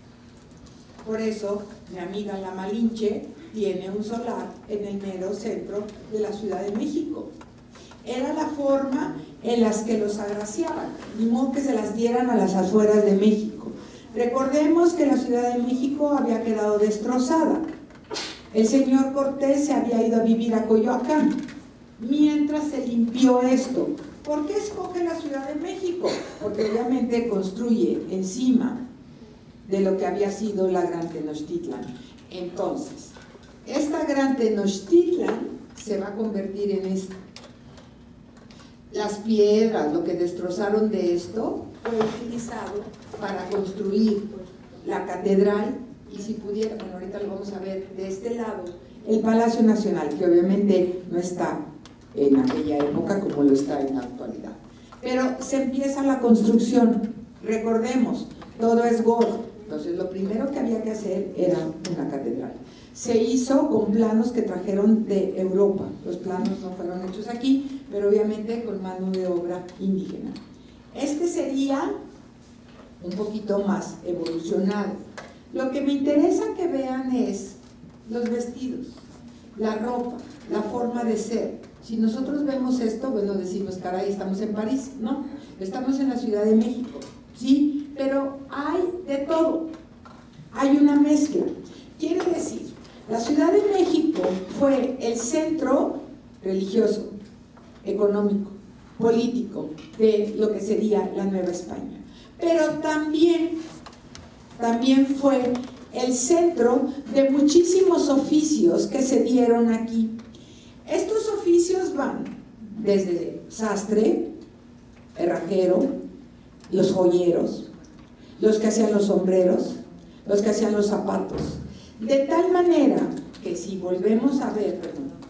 Por eso, mi amiga La Malinche tiene un solar en el mero centro de la Ciudad de México. Era la forma en las que los agraciaban, ni modo que se las dieran a las afueras de México. Recordemos que la Ciudad de México había quedado destrozada. El señor Cortés se había ido a vivir a Coyoacán, mientras se limpió esto. ¿Por qué escoge la Ciudad de México? Porque obviamente construye encima de lo que había sido la Gran Tenochtitlan. Entonces, esta Gran Tenochtitlan se va a convertir en esto. Las piedras, lo que destrozaron de esto, fue utilizado para construir la catedral y si pudiera, bueno, ahorita lo vamos a ver de este lado, el Palacio Nacional, que obviamente no está en aquella época como lo está en la actualidad. Pero se empieza la construcción, recordemos, todo es gordo, entonces lo primero que había que hacer era una catedral. Se hizo con planos que trajeron de Europa, los planos no fueron hechos aquí, pero obviamente con mano de obra indígena. Este sería un poquito más evolucionado. Lo que me interesa que vean es los vestidos, la ropa, la forma de ser. Si nosotros vemos esto, bueno, decimos, caray, estamos en París, no, estamos en la Ciudad de México, ¿sí? Pero hay de todo, hay una mezcla. Quiere decir, la Ciudad de México fue el centro religioso, económico, político de lo que sería la Nueva España, pero también fue el centro de muchísimos oficios que se dieron aquí. Estos oficios van desde sastre, herrajero, los joyeros, los que hacían los sombreros, los que hacían los zapatos, de tal manera que si volvemos a ver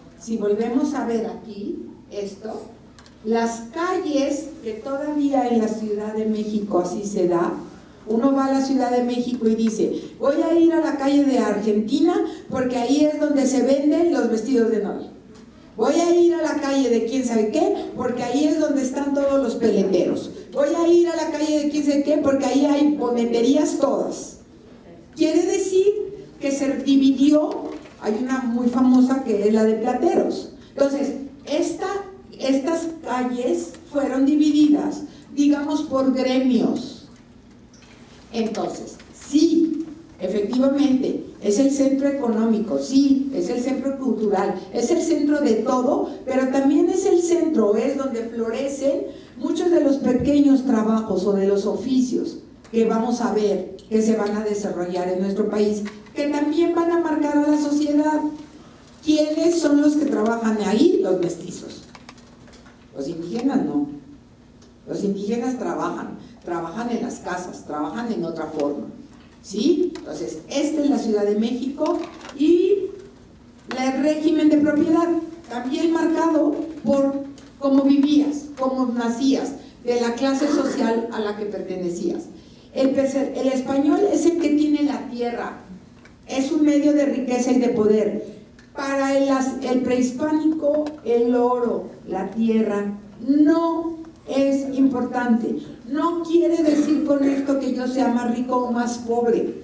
aquí esto, las calles que todavía en la Ciudad de México así se da. Uno va a la Ciudad de México y dice, voy a ir a la calle de Argentina porque ahí es donde se venden los vestidos de novia. Voy a ir a la calle de quién sabe qué porque ahí es donde están todos los peleteros. Voy a ir a la calle de quién sé qué porque ahí hay boneterías todas. Quiere decir que se dividió, hay una muy famosa que es la de plateros. Entonces, estas calles fueron divididas, digamos, por gremios. Entonces, sí, efectivamente, es el centro económico, sí, es el centro cultural, es el centro de todo, pero también es el centro, es donde florecen muchos de los pequeños trabajos o de los oficios que vamos a ver que se van a desarrollar en nuestro país, que también van a marcar a la sociedad. ¿Quiénes son los que trabajan ahí? Los mestizos. Los indígenas no. Los indígenas trabajan en las casas, trabajan en otra forma, ¿sí? Entonces, esta es la Ciudad de México y el régimen de propiedad, también marcado por cómo vivías, cómo nacías, de la clase social a la que pertenecías. El español es el que tiene la tierra, es un medio de riqueza y de poder. Para el prehispánico, el oro, la tierra, no es importante. No quiere decir con esto que yo sea más rico o más pobre.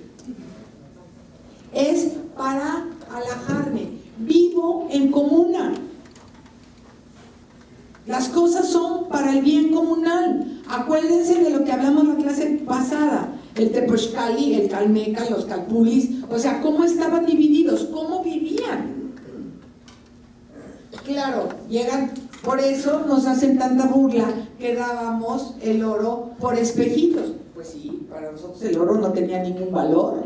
Es para alajarme. Vivo en comuna. Las cosas son para el bien comunal. Acuérdense de lo que hablamos en la clase pasada. El Tepochcali, el Calmeca, los Calpulis, o sea, cómo estaban divididos, cómo vivían. Claro, llegan, por eso nos hacen tanta burla que dábamos el oro por espejitos. Pues sí, para nosotros el oro no tenía ningún valor.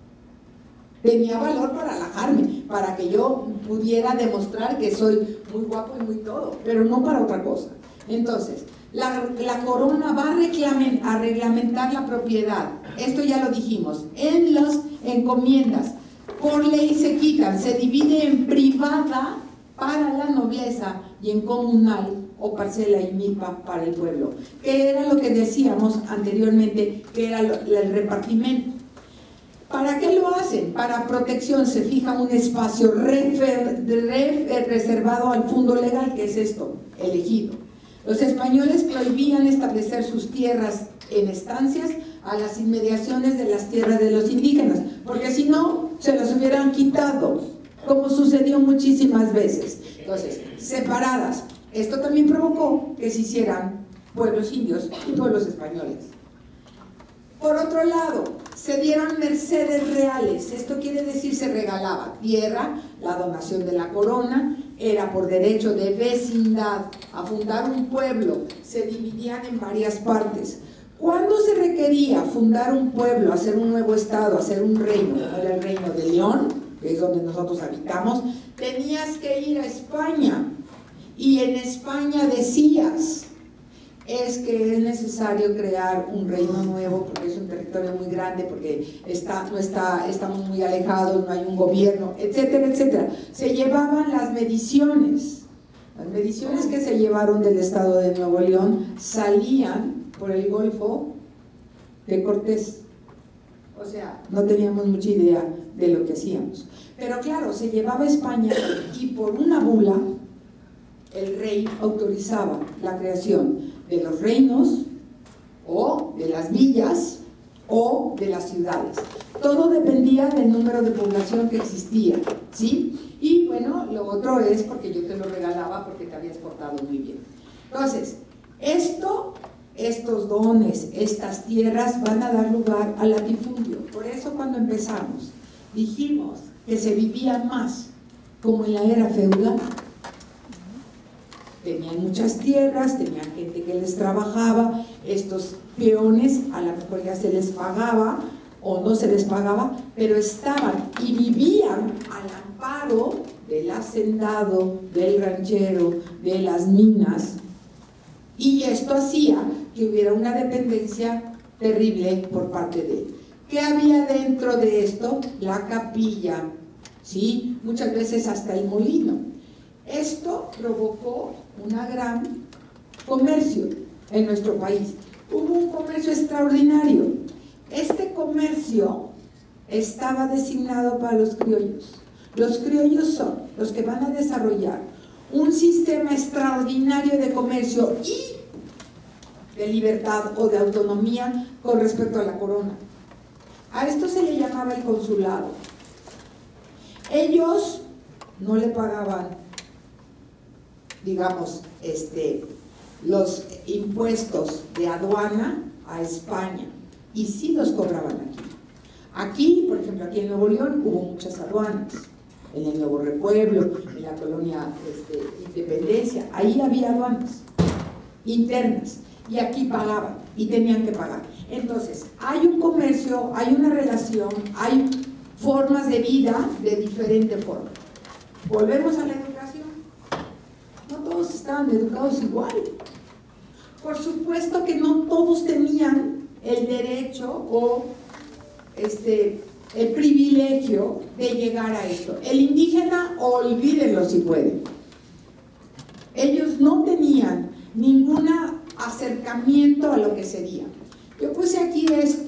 Tenía valor para alajarme, para que yo pudiera demostrar que soy muy guapo y muy todo, pero no para otra cosa. Entonces, la corona va a reglamentar la propiedad. Esto ya lo dijimos. En las encomiendas, por ley se quitan, se divide en privada para la nobleza y en comunal o parcela y milpa para el pueblo, que era lo que decíamos anteriormente, que era el repartimento. ¿Para qué lo hacen? Para protección. Se fija un espacio reservado al fondo legal, que es esto, elegido. Los españoles prohibían establecer sus tierras en estancias a las inmediaciones de las tierras de los indígenas, porque si no, se las hubieran quitado, como sucedió muchísimas veces. Entonces, separadas. Esto también provocó que se hicieran pueblos indios y pueblos españoles. Por otro lado, se dieron mercedes reales. Esto quiere decir se regalaba tierra, la donación de la corona, era por derecho de vecindad. A fundar un pueblo se dividían en varias partes. ¿Cuándo se requería fundar un pueblo, hacer un nuevo estado, hacer un reino? Era el reino de León, que es donde nosotros habitamos. Tenías que ir a España y en España decías: es que es necesario crear un reino nuevo porque es un territorio muy grande, porque estamos muy alejados, no hay un gobierno, etcétera, etcétera. Se llevaban las mediciones que se llevaron del estado de Nuevo León, salían por el Golfo de Cortés. O sea, no teníamos mucha idea de lo que hacíamos. Pero claro, se llevaba a España y por una bula el rey autorizaba la creación de los reinos o de las villas o de las ciudades. Todo dependía del número de población que existía, ¿sí? Y bueno, lo otro es porque yo te lo regalaba porque te habías portado muy bien. Entonces, estos dones, estas tierras van a dar lugar al latifundio. Por eso cuando empezamos dijimos que se vivía más como en la era feudal. Tenían muchas tierras, tenían gente que les trabajaba, estos peones a lo mejor ya se les pagaba o no se les pagaba, pero estaban y vivían al amparo del hacendado, del ranchero, de las minas, y esto hacía que hubiera una dependencia terrible por parte de él. ¿Qué había dentro de esto? La capilla, ¿sí? Muchas veces hasta el molino. Esto provocó un gran comercio en nuestro país. Hubo un comercio extraordinario. Este comercio estaba designado para los criollos. Los criollos son los que van a desarrollar un sistema extraordinario de comercio y de libertad o de autonomía con respecto a la corona. A esto se le llamaba el consulado. Ellos no le pagaban, digamos, los impuestos de aduana a España, y sí los cobraban aquí. Aquí, por ejemplo, aquí en Nuevo León hubo muchas aduanas, en el Nuevo Repueblo, en la colonia Independencia, ahí había aduanas internas, y aquí pagaban, y tenían que pagar. Entonces, hay un comercio, hay una relación, hay formas de vida de diferente forma. Volvemos a la educación. No todos estaban educados igual. Por supuesto que no todos tenían el derecho o el privilegio de llegar a esto. El indígena, olvídenlo si pueden. Ellos no tenían ningún acercamiento a lo que sería. Yo puse aquí esto.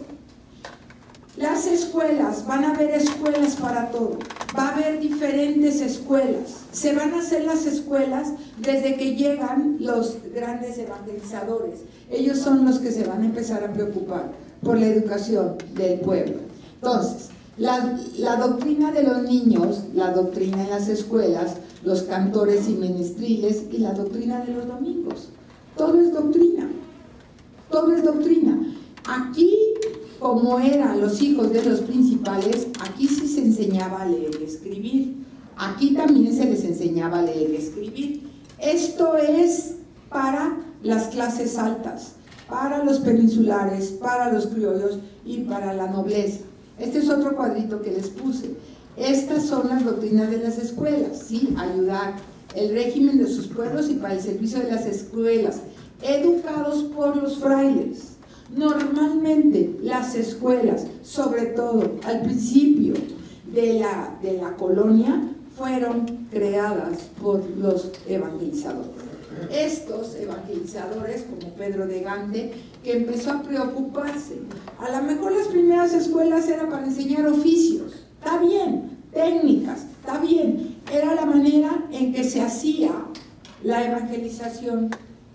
Las escuelas, van a haber escuelas para todo, va a haber diferentes escuelas, se van a hacer las escuelas desde que llegan los grandes evangelizadores. Ellos son los que se van a empezar a preocupar por la educación del pueblo. Entonces, la doctrina de los niños, la doctrina en las escuelas, los cantores y menestriles y la doctrina de los domingos, todo es doctrina, todo es doctrina. Aquí, como eran los hijos de los principales, aquí sí se enseñaba a leer y escribir. Aquí también se les enseñaba a leer y escribir. Esto es para las clases altas, para los peninsulares, para los criollos y para la nobleza. Este es otro cuadrito que les puse. Estas son las doctrinas de las escuelas, ¿sí? Ayudar el régimen de sus pueblos y para el servicio de las escuelas, educados por los frailes. Normalmente las escuelas, sobre todo al principio de la colonia, fueron creadas por los evangelizadores. Estos evangelizadores, como Pedro de Gante, que empezó a preocuparse. A lo mejor las primeras escuelas eran para enseñar oficios, está bien, técnicas, está bien. Era la manera en que se hacía la evangelización.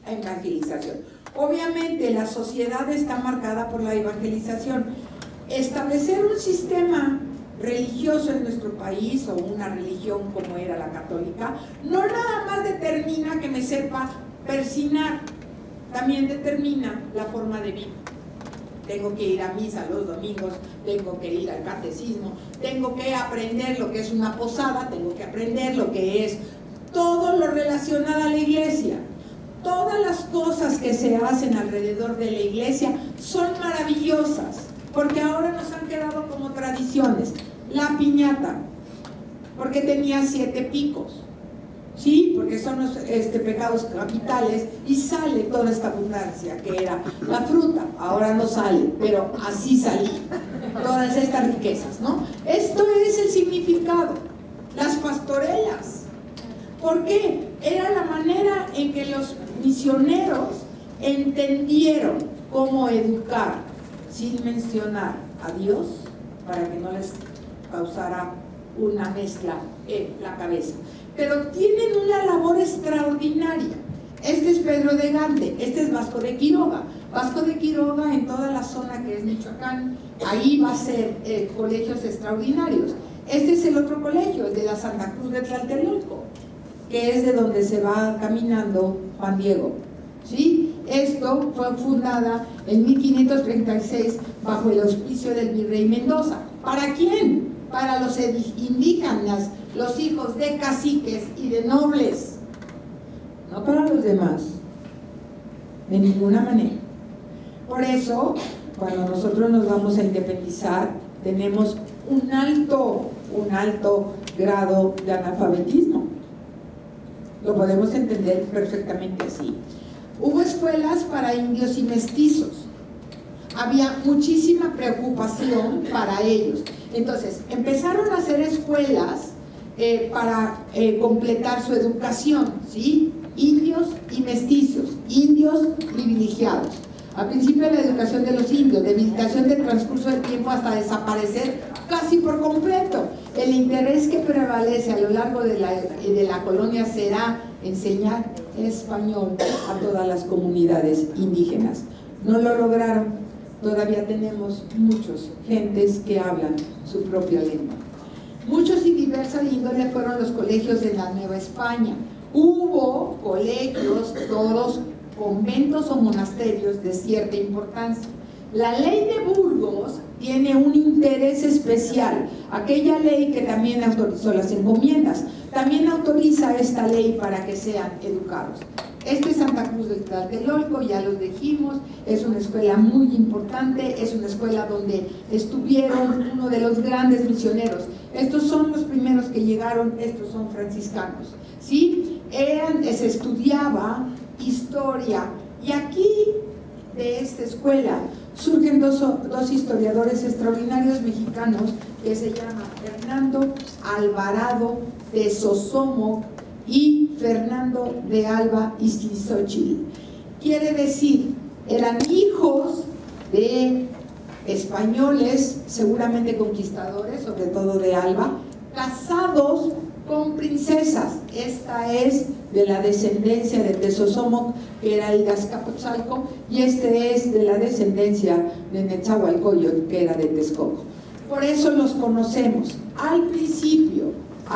Obviamente la sociedad está marcada por la evangelización. Establecer un sistema religioso en nuestro país o una religión como era la católica no nada más determina que me sepa persignar, también determina la forma de vida. Tengo que ir a misa los domingos, tengo que ir al catecismo, tengo que aprender lo que es una posada, tengo que aprender lo que es todo lo relacionado a la iglesia. Todas las cosas que se hacen alrededor de la iglesia son maravillosas, porque ahora nos han quedado como tradiciones. La piñata, porque tenía 7 picos, ¿sí? Porque son los pecados capitales y sale toda esta abundancia que era la fruta. Ahora no sale, pero así salía todas estas riquezas, ¿no? Esto es el significado. Las pastorelas, ¿por qué? Era la manera en que los misioneros entendieron cómo educar sin mencionar a Dios para que no les causara una mezcla en la cabeza. Pero tienen una labor extraordinaria. Este es Pedro de Gante, este es Vasco de Quiroga. Vasco de Quiroga, en toda la zona que es Michoacán, ahí va a ser colegios extraordinarios. Este es el otro colegio, el de la Santa Cruz de Tlatelolco, que es de donde se va caminando Juan Diego, ¿sí? Esto fue fundada en 1536 bajo el auspicio del virrey Mendoza. ¿Para quién? Para los indígenas, los hijos de caciques y de nobles, no para los demás, de ninguna manera. Por eso, cuando nosotros nos vamos a independizar, tenemos un alto grado de analfabetismo. Lo podemos entender perfectamente así. Hubo escuelas para indios y mestizos. Había muchísima preocupación para ellos. Entonces, empezaron a hacer escuelas para completar su educación, ¿sí? Indios y mestizos, indios privilegiados. Al principio la educación de los indios, debilitación del transcurso del tiempo hasta desaparecer casi por completo. El interés que prevalece a lo largo de la colonia será enseñar español a todas las comunidades indígenas. No lo lograron, todavía tenemos muchos gentes que hablan su propia lengua. Muchos y diversa índole fueron los colegios de la Nueva España. Hubo colegios, todos conventos o monasterios de cierta importancia. La ley de Burgos tiene un interés especial, aquella ley que también autorizó las encomiendas, también autoriza esta ley para que sean educados. Este es Santa Cruz del Tlatelolco, ya lo dijimos, es una escuela muy importante, es una escuela donde estuvieron uno de los grandes misioneros. Estos son los primeros que llegaron, estos son franciscanos, ¿sí? Se estudiaba historia, y aquí de esta escuela surgen dos historiadores extraordinarios mexicanos que se llaman Hernando Alvarado de Sosomoc y Fernando de Alba Izquizóchitl. Quiere decir, eran hijos de españoles, seguramente conquistadores, sobre todo de Alba, casados con princesas. Esta es de la descendencia de Tezosomoc, que era el de Azcapotzalco, y este es de la descendencia de Netzahualcoyotl, que era de Texcoco. Por eso los conocemos. Al principio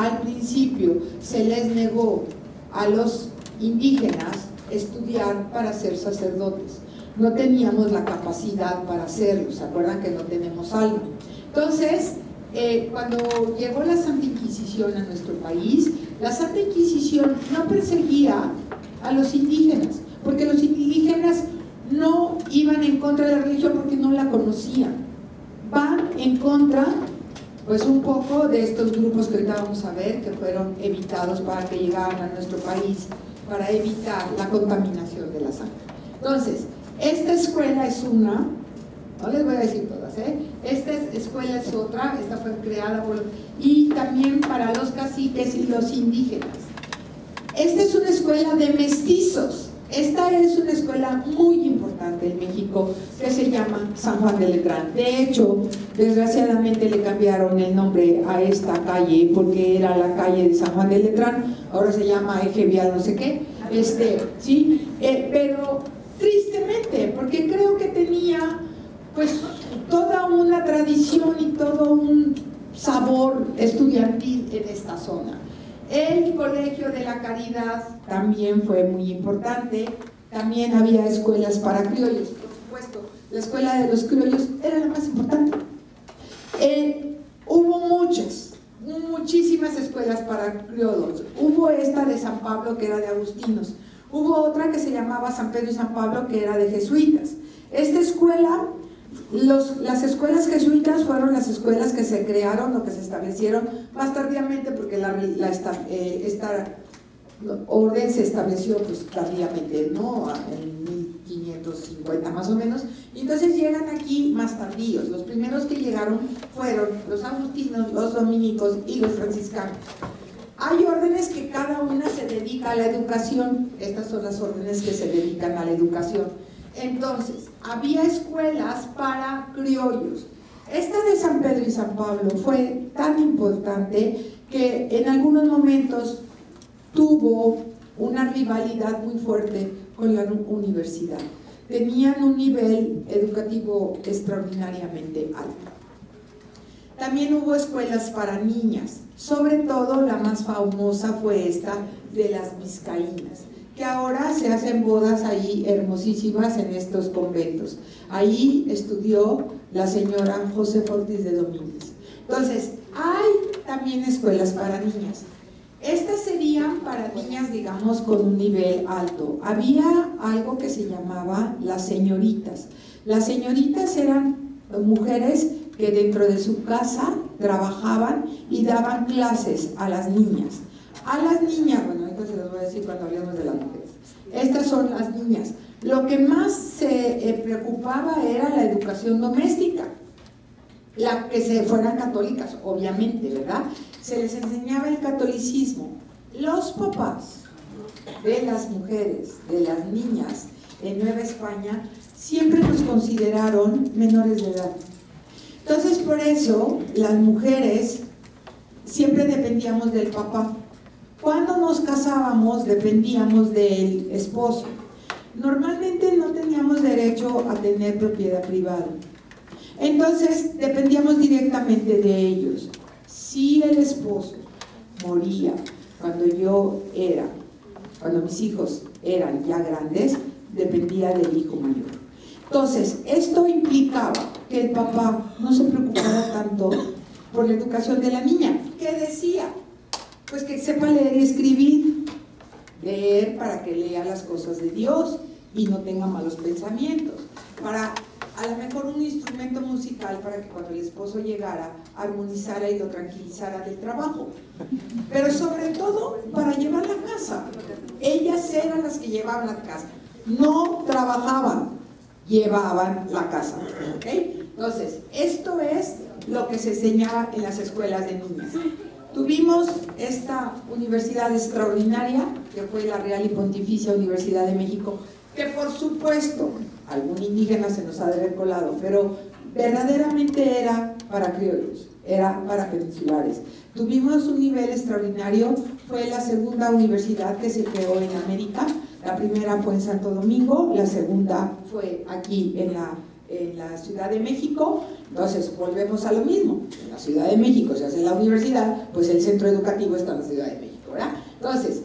se les negó a los indígenas estudiar para ser sacerdotes. No teníamos la capacidad para hacerlo, ¿se acuerdan que no tenemos alma? Entonces, cuando llegó la Santa Inquisición a nuestro país, la Santa Inquisición no perseguía a los indígenas, porque los indígenas no iban en contra de la religión porque no la conocían. Van en contra, pues un poco de estos grupos que ahorita vamos a ver, que fueron evitados para que llegaran a nuestro país, para evitar la contaminación de la sangre. Entonces, esta escuela es una, no les voy a decir todas, esta escuela es otra, esta fue creada y también para los caciques y los indígenas. Esta es una escuela de mestizos. Esta es una escuela muy importante en México que se llama San Juan de Letrán. De hecho, desgraciadamente le cambiaron el nombre a esta calle porque era la calle de San Juan de Letrán, ahora se llama Eje Vial no sé qué, ¿sí? Pero tristemente, porque creo que tenía pues toda una tradición y todo un sabor estudiantil en esta zona. El Colegio de la Caridad también fue muy importante, también había escuelas para criollos, por supuesto, la escuela de los criollos era la más importante. Hubo muchísimas escuelas para criollos, hubo esta de San Pablo que era de agustinos, hubo otra que se llamaba San Pedro y San Pablo que era de jesuitas. Esta escuela, las escuelas jesuitas fueron las escuelas que se crearon o que se establecieron más tardíamente porque esta orden se estableció pues tardíamente, ¿no? En 1550 más o menos, y entonces llegan aquí más tardíos. Los primeros que llegaron fueron los agustinos, los dominicos y los franciscanos. Hay órdenes que cada una se dedica a la educación, estas son las órdenes que se dedican a la educación. Entonces, había escuelas para criollos. Esta de San Pedro y San Pablo fue tan importante que en algunos momentos tuvo una rivalidad muy fuerte con la universidad. Tenían un nivel educativo extraordinariamente alto. También hubo escuelas para niñas, sobre todo la más famosa fue esta de las vizcaínas, que ahora se hacen bodas ahí hermosísimas en estos conventos. Ahí estudió la señora Josefa Ortiz de Domínguez. Entonces, hay también escuelas para niñas. Estas serían para niñas, digamos, con un nivel alto. Había algo que se llamaba las señoritas. Las señoritas eran mujeres que dentro de su casa trabajaban y daban clases a las niñas. A las niñas, bueno, ahorita se los voy a decir cuando hablemos de las mujeres. Estas son las niñas. Lo que más se preocupaba era la educación doméstica, la que se fueran católicas, obviamente, ¿verdad? Se les enseñaba el catolicismo. Los papás de las mujeres, de las niñas en Nueva España, siempre nos consideraron menores de edad. Entonces, por eso, las mujeres siempre dependíamos del papá. Cuando nos casábamos dependíamos del esposo. Normalmente no teníamos derecho a tener propiedad privada. Entonces dependíamos directamente de ellos. Si el esposo moría cuando mis hijos eran ya grandes, dependía del hijo mayor. Entonces, esto implicaba que el papá no se preocupara tanto por la educación de la niña. ¿Qué decía? Pues que sepa leer y escribir. Leer para que lea las cosas de Dios y no tenga malos pensamientos. Para a lo mejor un instrumento musical para que cuando el esposo llegara armonizara y lo tranquilizara del trabajo, pero sobre todo para llevar la casa. Ellas eran las que llevaban la casa, no trabajaban, llevaban la casa, ¿ok? Entonces, esto es lo que se enseñaba en las escuelas de niñas. Tuvimos esta universidad extraordinaria, que fue la Real y Pontificia Universidad de México, que por supuesto, algún indígena se nos ha de haber colado, pero verdaderamente era para criollos, era para peninsulares. Tuvimos un nivel extraordinario, fue la segunda universidad que se creó en América. La primera fue en Santo Domingo, la segunda fue aquí en la Ciudad de México. Entonces volvemos a lo mismo, en la Ciudad de México se hace la universidad, pues el centro educativo está en la Ciudad de México, ¿verdad? Entonces,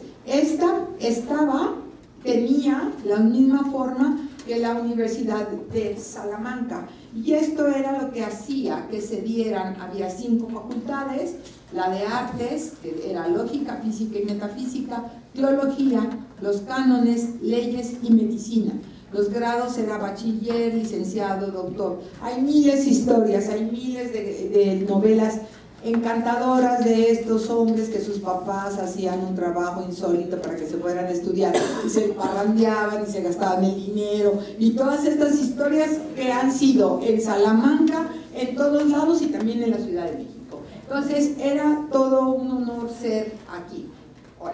tenía la misma forma que la Universidad de Salamanca, y esto era lo que hacía que se dieran, había 5 facultades, la de artes, que era lógica, física y metafísica, teología, los cánones, leyes y medicina. Los grados era bachiller, licenciado, doctor. Hay miles de historias, hay miles de novelas encantadoras de estos hombres que sus papás hacían un trabajo insólito para que se fueran a estudiar y se parrandeaban y se gastaban el dinero, y todas estas historias que han sido en Salamanca, en todos lados y también en la Ciudad de México. Entonces era todo un honor ser aquí. Ahora,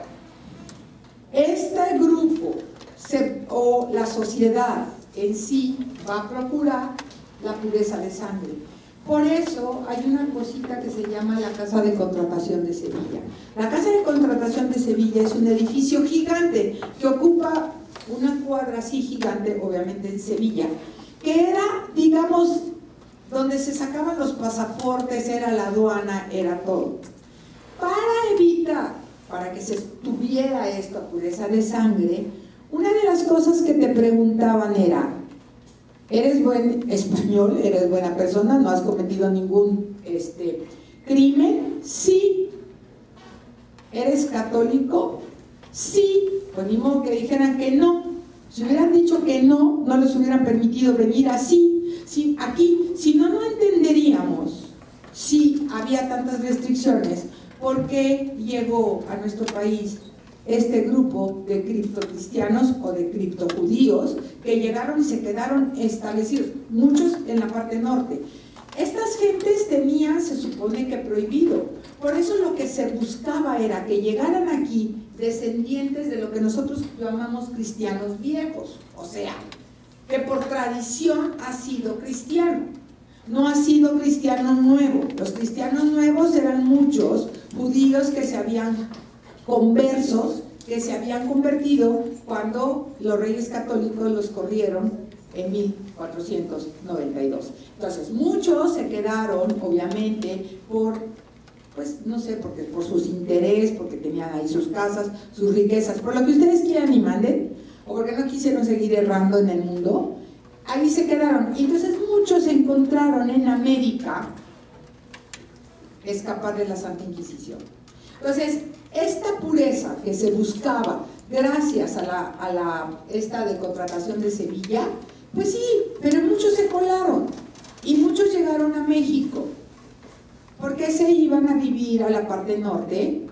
este grupo o la sociedad en sí va a procurar la pureza de sangre. Por eso hay una cosita que se llama la Casa de Contratación de Sevilla. La Casa de Contratación de Sevilla es un edificio gigante que ocupa una cuadra así gigante, obviamente en Sevilla, que era, digamos, donde se sacaban los pasaportes, era la aduana, era todo. Para evitar, para que se tuviera esto, pureza de sangre, una de las cosas que te preguntaban era: ¿eres buen español? ¿Eres buena persona? ¿No has cometido ningún crimen? Sí. ¿Eres católico? Sí. Pues ni modo que dijeran que no. Si hubieran dicho que no, no les hubieran permitido venir así. Aquí, si no, no entenderíamos si había tantas restricciones. ¿Por qué llegó a nuestro país este grupo de criptocristianos o de criptojudíos que llegaron y se quedaron establecidos, muchos en la parte norte? Estas gentes tenían, se supone que prohibido, por eso lo que se buscaba era que llegaran aquí descendientes de lo que nosotros llamamos cristianos viejos, o sea, que por tradición ha sido cristiano, no ha sido cristiano nuevo. Los cristianos nuevos eran muchos judíos que se habían conversos, que se habían convertido cuando los reyes católicos los corrieron en 1492. Entonces muchos se quedaron, obviamente, pues no sé, porque por sus intereses, porque tenían ahí sus casas, sus riquezas, por lo que ustedes quieran y manden, o porque no quisieron seguir errando en el mundo, ahí se quedaron. Y entonces muchos se encontraron en América escapar de la Santa Inquisición. Entonces, esta pureza que se buscaba gracias a esta de contratación de Sevilla, pues sí, pero muchos se colaron y muchos llegaron a México. ¿Por qué se iban a vivir a la parte norte?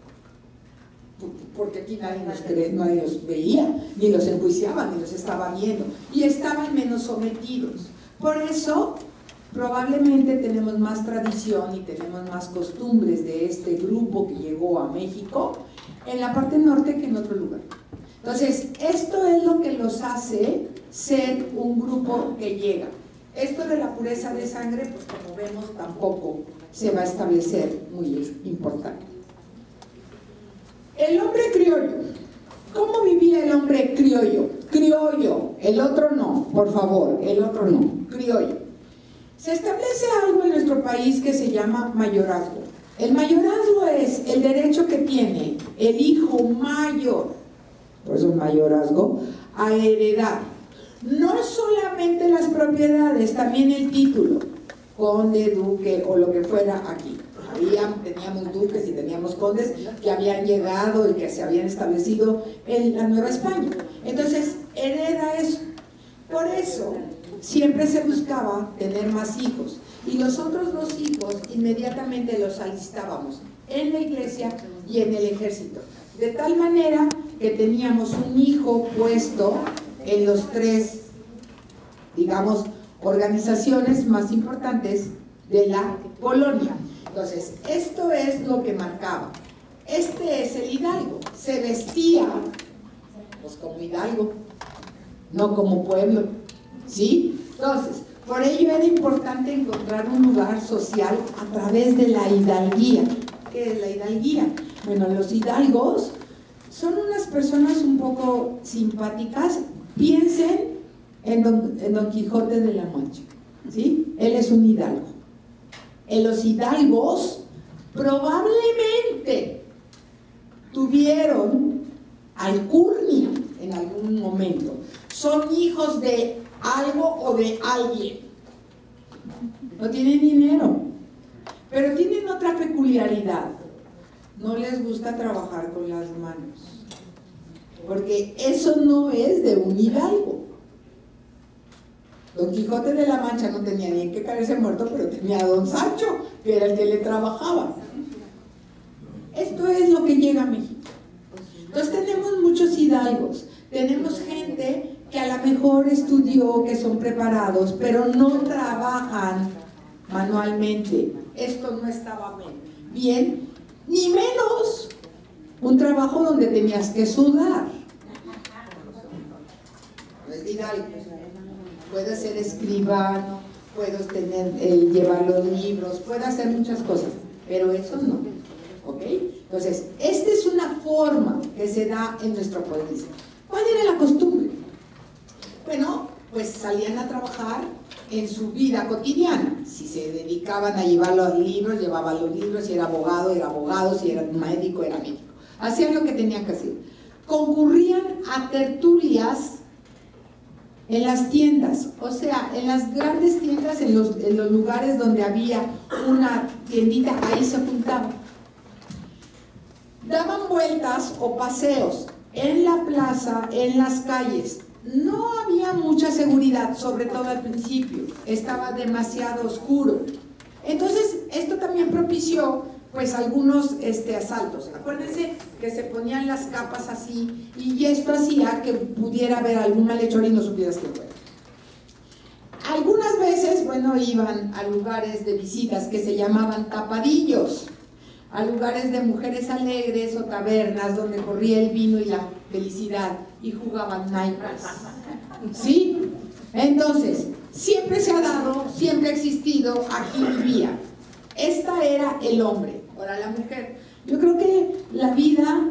Porque aquí nadie los veía, ni los enjuiciaba, ni los estaba viendo, y estaban menos sometidos. Por eso probablemente tenemos más tradición y tenemos más costumbres de este grupo que llegó a México en la parte norte que en otro lugar. Entonces, esto es lo que los hace ser un grupo que llega. Esto de la pureza de sangre, pues como vemos, tampoco se va a establecer muy importante. El hombre criollo. ¿Cómo vivía el hombre criollo? Criollo, el otro no, por favor, el otro no, criollo. Se establece algo en nuestro país que se llama mayorazgo. El mayorazgo es el derecho que tiene el hijo mayor, por eso mayorazgo, a heredar no solamente las propiedades, también el título, conde, duque o lo que fuera aquí. Teníamos duques y teníamos condes que habían llegado y que se habían establecido en la Nueva España. Entonces, hereda eso. Por eso, siempre se buscaba tener más hijos. Y los otros dos hijos inmediatamente los alistábamos en la iglesia y en el ejército. De tal manera que teníamos un hijo puesto en los tres, digamos, organizaciones más importantes de la colonia. Entonces, esto es lo que marcaba. Este es el hidalgo. Se vestía, pues, como hidalgo, no como pueblo, ¿sí? Entonces, por ello era importante encontrar un lugar social a través de la hidalguía. ¿Qué es la hidalguía? Bueno, los hidalgos son unas personas un poco simpáticas. Piensen en Don Quijote de la Mancha, ¿sí? Él es un hidalgo. Los hidalgos probablemente tuvieron alcurnia en algún momento. Son hijos de algo o de alguien. No tienen dinero, pero tienen otra peculiaridad. No les gusta trabajar con las manos, porque eso no es de un hidalgo. Don Quijote de la Mancha no tenía ni en qué caerse muerto, pero tenía a Don Sancho, que era el que le trabajaba. Esto es lo que llega a México. Entonces tenemos muchos hidalgos, tenemos gente que a lo mejor estudió, que son preparados, pero no trabajan manualmente. Esto no estaba bien, ni menos un trabajo donde tenías que sudar. No es de hidalgo. Puedo ser escribano, puedo llevar los libros, puedo hacer muchas cosas, pero eso no, ¿ok? Entonces, esta es una forma que se da en nuestro país. ¿Cuál era la costumbre? Bueno, pues salían a trabajar en su vida cotidiana. Si se dedicaban a llevar los libros, llevaban los libros. Si era abogado, si era médico, era médico. Hacían lo que tenían que hacer. Concurrían a tertulias en las tiendas, o sea, en las grandes tiendas, en los lugares donde había una tiendita, ahí se juntaban. Daban vueltas o paseos en la plaza, en las calles. No había mucha seguridad, sobre todo al principio, estaba demasiado oscuro. Entonces, esto también propició pues algunos asaltos. Acuérdense que se ponían las capas así, y esto hacía que pudiera haber algún malhechor y no supieras qué fue. Algunas veces, bueno, iban a lugares de visitas que se llamaban tapadillos, a lugares de mujeres alegres o tabernas donde corría el vino y la felicidad y jugaban naipes, ¿sí? Entonces, siempre se ha dado, siempre ha existido, aquí vivía. Esta era el hombre. Ahora la mujer. Yo creo que la vida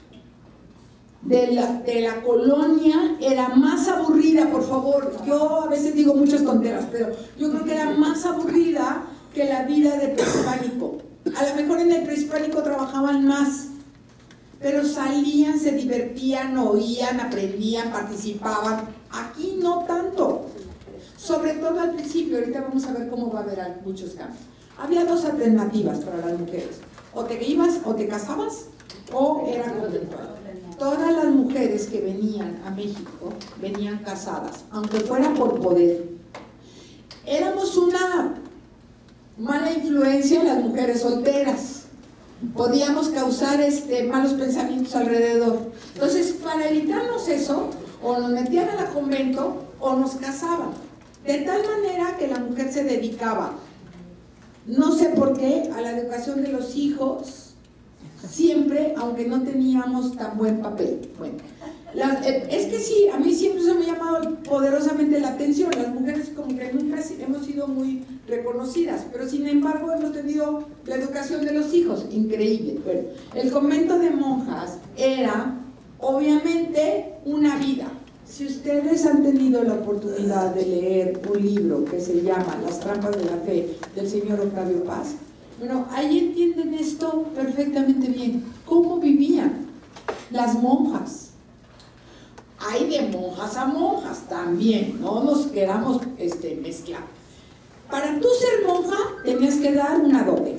de la colonia era más aburrida, por favor. Yo a veces digo muchas tonteras, pero yo creo que era más aburrida que la vida de prehispánico. A lo mejor en el prehispánico trabajaban más, pero salían, se divertían, oían, aprendían, participaban. Aquí no tanto. Sobre todo al principio. Ahorita vamos a ver cómo va a haber muchos cambios. Había dos alternativas para las mujeres: o te ibas o te casabas, o era conventual. Todas las mujeres que venían a México venían casadas, aunque fuera por poder. Éramos una mala influencia las mujeres solteras. Podíamos causar malos pensamientos alrededor. Entonces, para evitarnos eso, o nos metían a la convento o nos casaban. De tal manera que la mujer se dedicaba, no sé por qué, a la educación de los hijos, siempre, aunque no teníamos tan buen papel. Bueno, Es que sí, a mí siempre se me ha llamado poderosamente la atención. Las mujeres como que nunca hemos sido muy reconocidas, pero sin embargo hemos tenido la educación de los hijos, increíble. Bueno, el convento de monjas era obviamente una vida. Si ustedes han tenido la oportunidad de leer un libro que se llama Las trampas de la fe, del señor Octavio Paz, bueno, ahí entienden esto perfectamente bien. ¿Cómo vivían las monjas? Hay de monjas a monjas también, no nos queramos mezclar. Para tú ser monja tenías que dar una dote.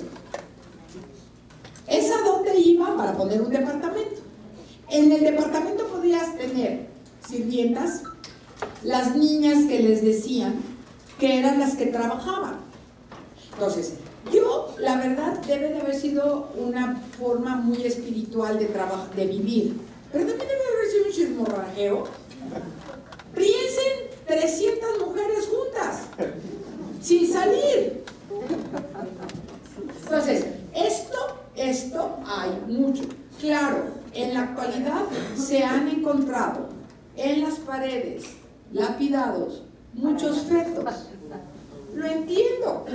Esa dote iba para poner un departamento. En el departamento podías tener sirvientas, las niñas que les decían que eran las que trabajaban. Entonces, la verdad, debe de haber sido una forma muy espiritual de vivir, pero también debe de haber sido un chismorrajeo. Piensen 300 mujeres juntas, sin salir. Entonces, esto hay mucho. Claro, en la actualidad se han encontrado en las paredes, lapidados, muchos fetos. Lo entiendo.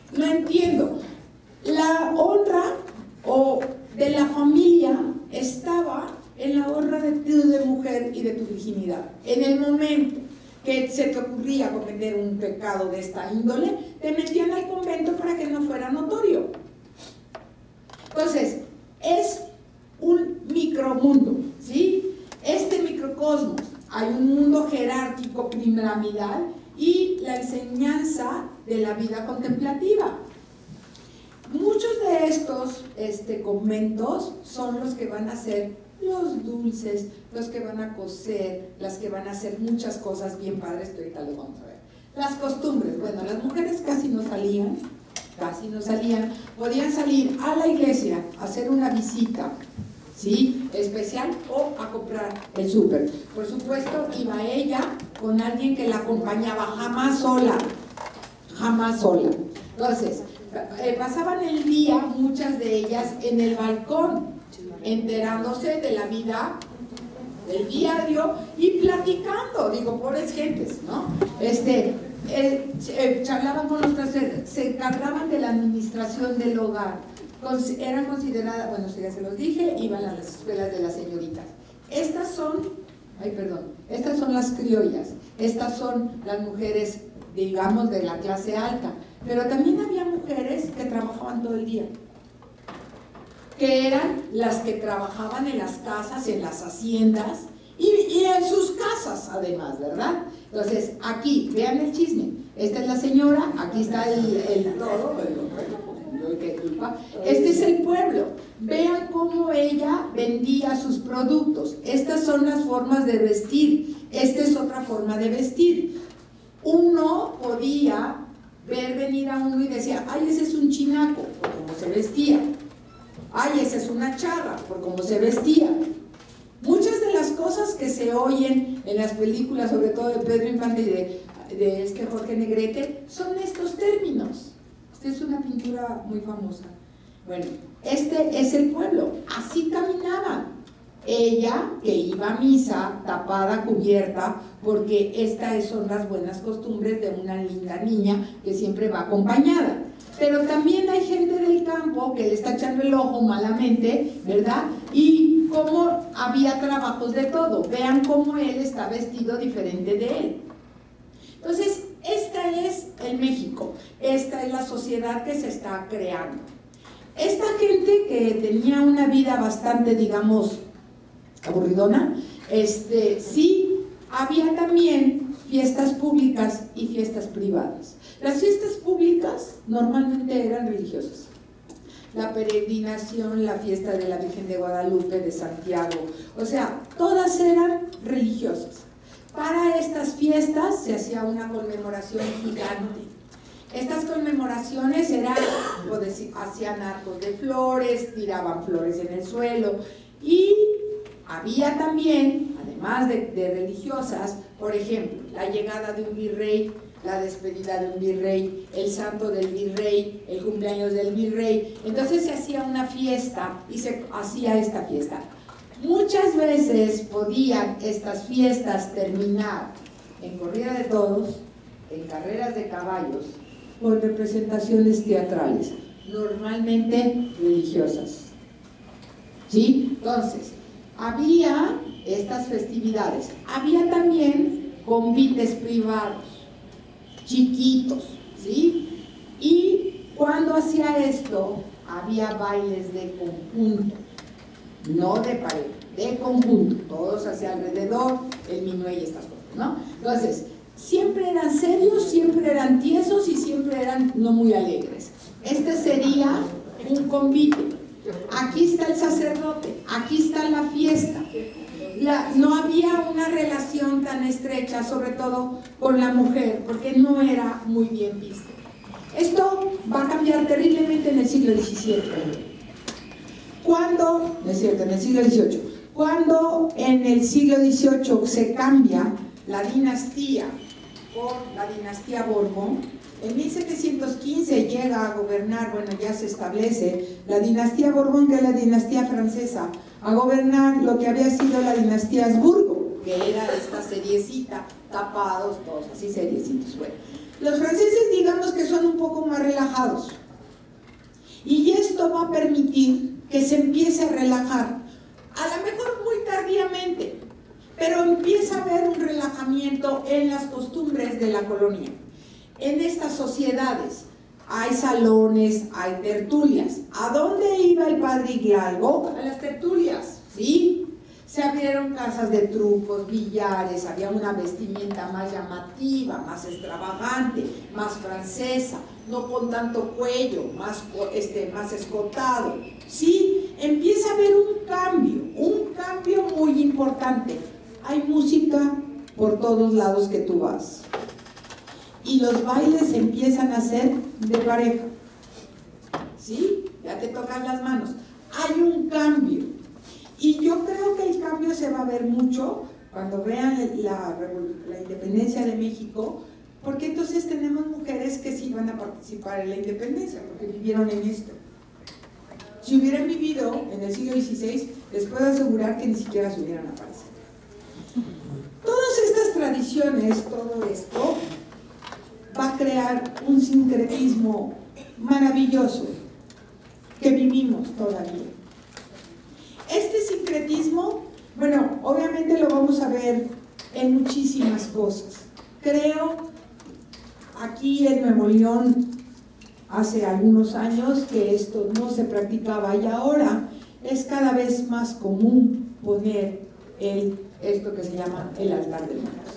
La honra de la familia estaba en la honra de tu mujer y de tu virginidad. En el momento que se te ocurría cometer un pecado de esta índole, te metían al convento para que no fuera notorio. Entonces, es un micromundo, ¿sí? Este microcosmos, hay un mundo jerárquico piramidal y la enseñanza de la vida contemplativa. Muchos de estos conventos son los que van a hacer los dulces, los que van a coser, las que van a hacer muchas cosas bien padres que ahorita lo vamos a ver. Las costumbres, bueno, las mujeres casi no salían, podían salir a la iglesia a hacer una visita, ¿sí?, especial, o a comprar el súper. Por supuesto, iba ella con alguien que la acompañaba, jamás sola. Entonces, pasaban el día, muchas de ellas, en el balcón, enterándose de la vida del diario y platicando, pobres gentes, ¿no? Charlaban con los trastes, se encargaban de la administración del hogar, eran consideradas, bueno, ya se los dije, iban a las escuelas de las señoritas. Estas son las criollas, estas son las mujeres, digamos, de la clase alta, pero también había mujeres que trabajaban todo el día, que eran las que trabajaban en las casas, en las haciendas y en sus casas además, ¿verdad? Entonces, aquí, vean el chisme, esta es la señora, aquí está el todo, este es el pueblo, vean cómo ella vendía sus productos, estas son las formas de vestir, esta es otra forma de vestir. Uno podía ver venir a uno y decía, ay, ese es un chinaco, por cómo se vestía, ay, esa es una charra, por cómo se vestía. Muchas de las cosas que se oyen en las películas, sobre todo de Pedro Infante y de Jorge Negrete, son estos términos. Esta es una pintura muy famosa. Bueno, este es el pueblo, así caminaban. Ella, que iba a misa, tapada, cubierta, porque estas son las buenas costumbres de una linda niña que siempre va acompañada. Pero también hay gente del campo que le está echando el ojo malamente, ¿verdad? Y cómo había trabajos de todo. Vean cómo él está vestido diferente de él. Entonces, esta es el México, esta es la sociedad que se está creando. Esta gente que tenía una vida bastante, digamos, aburridona, sí, había también fiestas públicas y fiestas privadas. Las fiestas públicas normalmente eran religiosas. La peregrinación, la fiesta de la Virgen de Guadalupe, de Santiago, o sea, todas eran religiosas. Para estas fiestas se hacía una conmemoración gigante. Estas conmemoraciones hacían arcos de flores, tiraban flores en el suelo, y había también, además de religiosas, por ejemplo, la llegada de un virrey, la despedida de un virrey, el santo del virrey, el cumpleaños del virrey. Entonces se hacía una fiesta y se hacía esta fiesta. Muchas veces podían estas fiestas terminar en corrida de toros, en carreras de caballos, con representaciones teatrales, normalmente religiosas. ¿Sí? Entonces, había estas festividades. Había también convites privados, chiquitos, ¿sí? Y cuando hacía esto, había bailes de conjunto, no de pareja, de conjunto, todos hacia alrededor, el minué y estas cosas, ¿no? Entonces, siempre eran serios, siempre eran tiesos y siempre eran no muy alegres. Este sería un convite. Aquí está el sacerdote, aquí está la fiesta. No había una relación tan estrecha, sobre todo con la mujer, porque no era muy bien vista. Esto va a cambiar terriblemente en el siglo XVII. Cuando, no es cierto, en el siglo XVIII, cuando en el siglo XVIII se cambia la dinastía por la dinastía Borbón, en 1715 llega a gobernar, bueno, ya se establece la dinastía Borbón, que es la dinastía francesa, a gobernar lo que había sido la dinastía Habsburgo, que era esta seriecita, tapados todos, así seriecitos. Bueno, los franceses digamos que son un poco más relajados, y esto va a permitir que se empiece a relajar, a lo mejor muy tardíamente, pero empieza a haber un relajamiento en las costumbres de la colonia. En estas sociedades hay salones, hay tertulias. ¿A dónde iba el padre Hidalgo? A las tertulias, ¿sí? Se abrieron casas de trucos, billares, había una vestimenta más llamativa, más extravagante, más francesa, no con tanto cuello, más escotado, ¿sí? Empieza a haber un cambio muy importante. Hay música por todos lados que tú vas. Y los bailes empiezan a ser de pareja, ¿sí? Ya te tocan las manos. Hay un cambio. Y yo creo que el cambio se va a ver mucho cuando vean la independencia de México, porque entonces tenemos mujeres que sí van a participar en la independencia, porque vivieron en esto. Si hubieran vivido en el siglo XVI, les puedo asegurar que ni siquiera se hubieran aparecido. Todas estas tradiciones, todo esto, va a crear un sincretismo maravilloso que vivimos todavía. Este sincretismo, bueno, obviamente lo vamos a ver en muchísimas cosas. Creo, aquí en Nuevo León, hace algunos años que esto no se practicaba y ahora es cada vez más común poner esto que se llama el altar de muertos.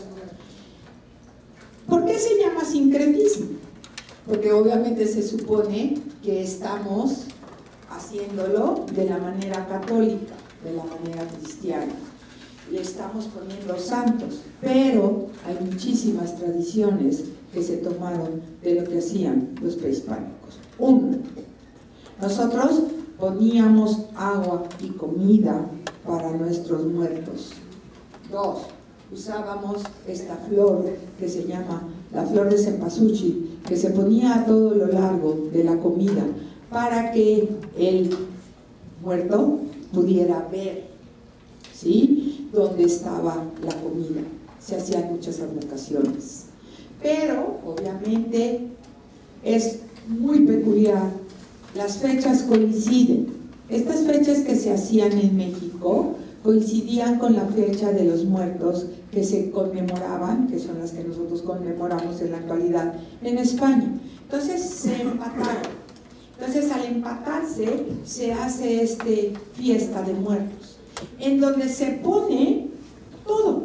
¿Por qué se llama sincretismo? Porque obviamente se supone que estamos haciéndolo de la manera católica, de la manera cristiana. Le estamos poniendo santos, pero hay muchísimas tradiciones que se tomaron de lo que hacían los prehispánicos. Uno, nosotros poníamos agua y comida para nuestros muertos. Dos, usábamos esta flor que se llama la flor de cempasúchil, que se ponía a todo lo largo de la comida para que el muerto pudiera ver, ¿sí?, dónde estaba la comida. Se hacían muchas advocaciones, pero obviamente es muy peculiar. Las fechas coinciden. Estas fechas que se hacían en México coincidían con la fecha de los muertos que se conmemoraban, que son las que nosotros conmemoramos en la actualidad en España. Entonces se empataron. Entonces al empatarse se hace fiesta de muertos, en donde se pone todo,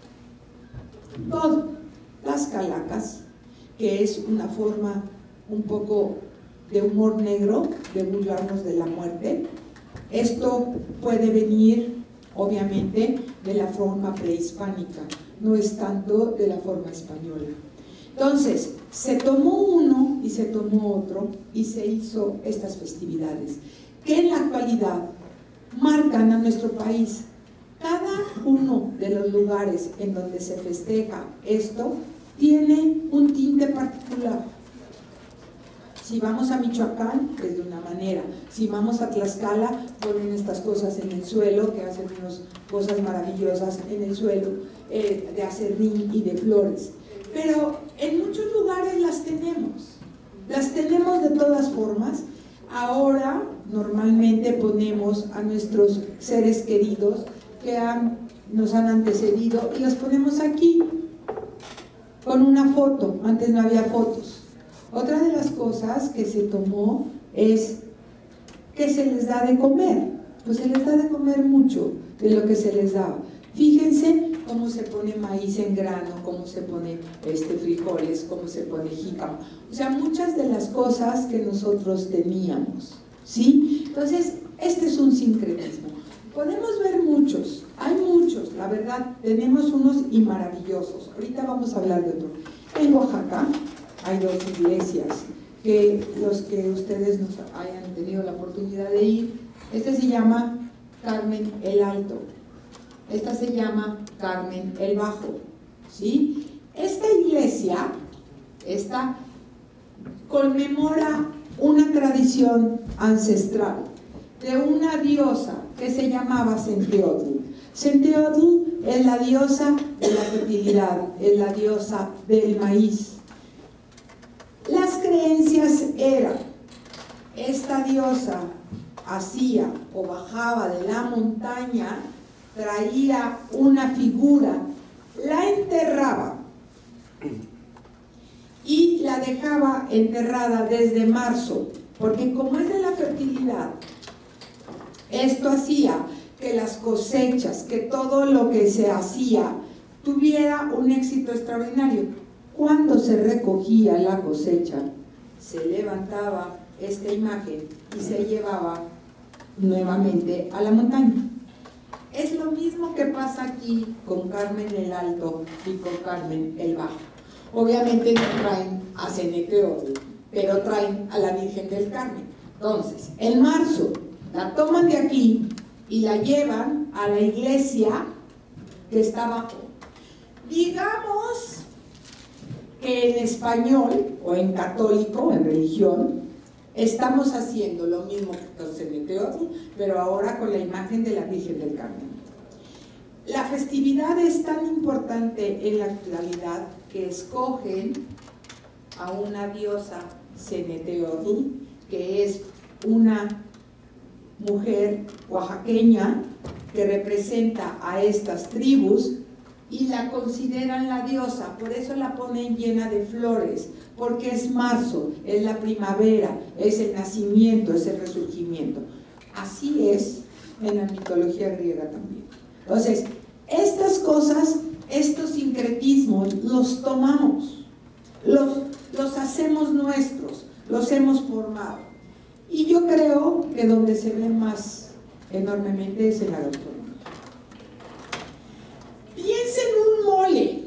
las calacas, que es una forma un poco de humor negro, de burlarnos de la muerte. Esto puede venir obviamente de la forma prehispánica, no es tanto de la forma española. Entonces, se tomó uno y se tomó otro y se hizo estas festividades, que en la actualidad marcan a nuestro país. Cada uno de los lugares en donde se festeja esto tiene un tinte particular, Si vamos a Michoacán, es de una manera. Si vamos a Tlaxcala, ponen estas cosas en el suelo, que hacen unas cosas maravillosas en el suelo, de acerrín y de flores. Pero en muchos lugares las tenemos de todas formas. Ahora, normalmente ponemos a nuestros seres queridos que nos han antecedido y los ponemos aquí, con una foto. Antes no había fotos. Otra de las cosas que se tomó es que se les da de comer. Pues se les da de comer mucho de lo que se les daba. Fíjense cómo se pone maíz en grano, cómo se pone frijoles, cómo se pone jícama. O sea, muchas de las cosas que nosotros teníamos, ¿sí? Entonces, este es un sincretismo. Podemos ver muchos, hay muchos, la verdad, tenemos unos y maravillosos. Ahorita vamos a hablar de otro. En Oaxaca hay dos iglesias que los que ustedes nos hayan tenido la oportunidad de ir, esta se llama Carmen el Alto, esta se llama Carmen el Bajo, ¿sí? Esta iglesia, conmemora una tradición ancestral de una diosa que se llamaba Centeotl. Centeotl es la diosa de la fertilidad, es la diosa del maíz. Las creencias eran, esta diosa hacía o bajaba de la montaña, traía una figura, la enterraba y la dejaba enterrada desde marzo, porque como es de la fertilidad, esto hacía que las cosechas, que todo lo que se hacía tuviera un éxito extraordinario. Cuando se recogía la cosecha, se levantaba esta imagen y se llevaba nuevamente a la montaña. Es lo mismo que pasa aquí con Carmen el Alto y con Carmen el Bajo. Obviamente no traen a Ceneteotl, pero traen a la Virgen del Carmen. Entonces, en marzo la toman de aquí y la llevan a la iglesia que está abajo. Digamos que en español o en católico, en religión, estamos haciendo lo mismo que con Ceneteotl, pero ahora con la imagen de la Virgen del Carmen. La festividad es tan importante en la actualidad que escogen a una diosa Ceneteotl, que es una mujer oaxaqueña que representa a estas tribus y la consideran la diosa, por eso la ponen llena de flores, porque es marzo, es la primavera, es el nacimiento, es el resurgimiento. Así es en la mitología griega también. Entonces, estas cosas, estos sincretismos, los tomamos, los hacemos nuestros, los hemos formado. Y yo creo que donde se ve más enormemente es en la gastronomía. Piensa en un mole.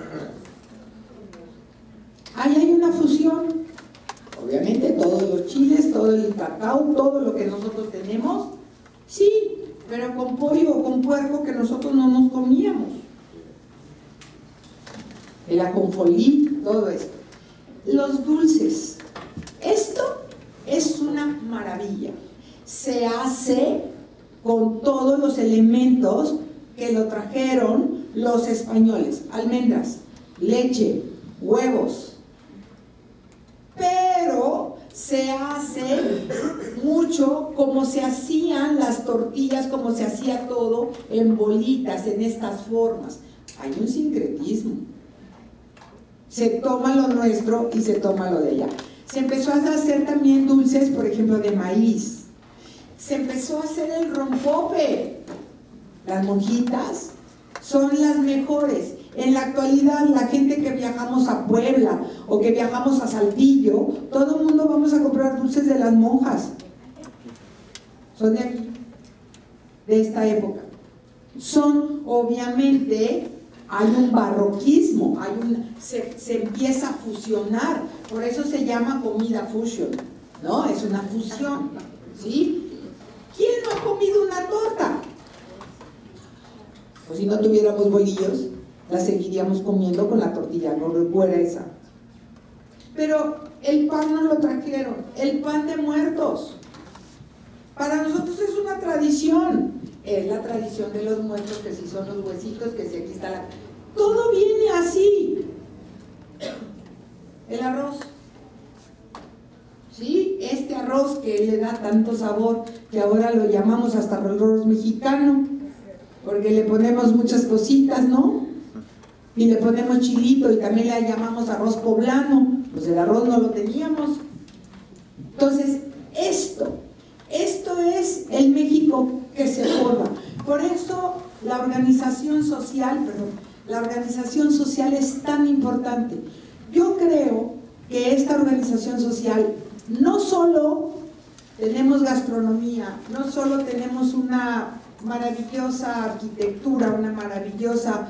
Ahí hay una fusión. Obviamente todos los chiles, todo el cacao, todo lo que nosotros tenemos, sí, pero con pollo o con puerco que nosotros no nos comíamos. El ajonjolí, todo esto. Los dulces. Esto es una maravilla. Se hace con todos los elementos que lo trajeron los españoles: almendras, leche, huevos, pero se hace mucho como se hacían las tortillas, como se hacía todo en bolitas, en estas formas. Hay un sincretismo. Se toma lo nuestro y se toma lo de allá. Se empezó a hacer también dulces, por ejemplo, de maíz. Se empezó a hacer el rompope. Las monjitas son las mejores. En la actualidad, la gente que viajamos a Puebla o que viajamos a Saltillo, todo el mundo vamos a comprar dulces de las monjas. Son de aquí, de esta época. Son, obviamente, hay un barroquismo, se empieza a fusionar, por eso se llama comida fusion, ¿no? Es una fusión, ¿sí? ¿Quién no ha comido una torta? Pues si no tuviéramos bolillos, la seguiríamos comiendo con la tortilla gruesa. Pero el pan no lo trajeron, el pan de muertos. Para nosotros es una tradición, es la tradición de los muertos, que si son los huesitos, que si aquí está la... Todo viene así. El arroz, ¿sí? Este arroz que le da tanto sabor, que ahora lo llamamos hasta arroz mexicano, porque le ponemos muchas cositas, ¿no? Y le ponemos chilito y también le llamamos arroz poblano, pues el arroz no lo teníamos. Entonces, esto es el México que se forma. Por eso la organización social, es tan importante. Yo creo que esta organización social, no solo tenemos gastronomía, no solo tenemos una maravillosa arquitectura, una maravillosa,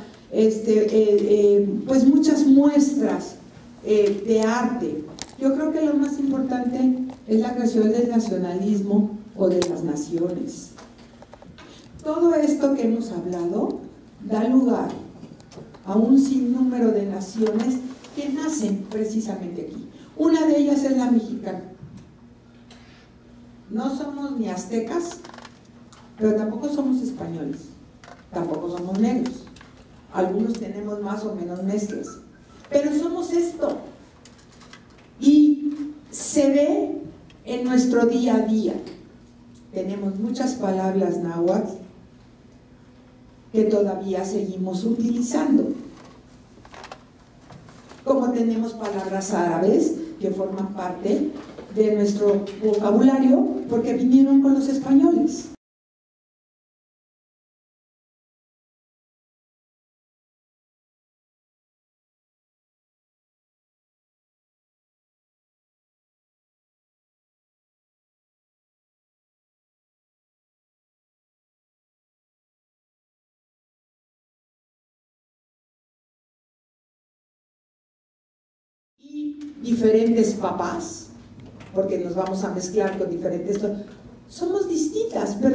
pues muchas muestras de arte. Yo creo que lo más importante es la creación del nacionalismo o de las naciones. Todo esto que hemos hablado da lugar a un sinnúmero de naciones que nacen precisamente aquí. Una de ellas es la mexicana. No somos ni aztecas, pero tampoco somos españoles, tampoco somos negros. Algunos tenemos más o menos mezclas, pero somos esto. Y se ve en nuestro día a día. Tenemos muchas palabras náhuatl que todavía seguimos utilizando. Como tenemos palabras árabes que forman parte de nuestro vocabulario porque vinieron con los españoles. Y diferentes papás, porque nos vamos a mezclar con diferentes... Somos distintas, pero...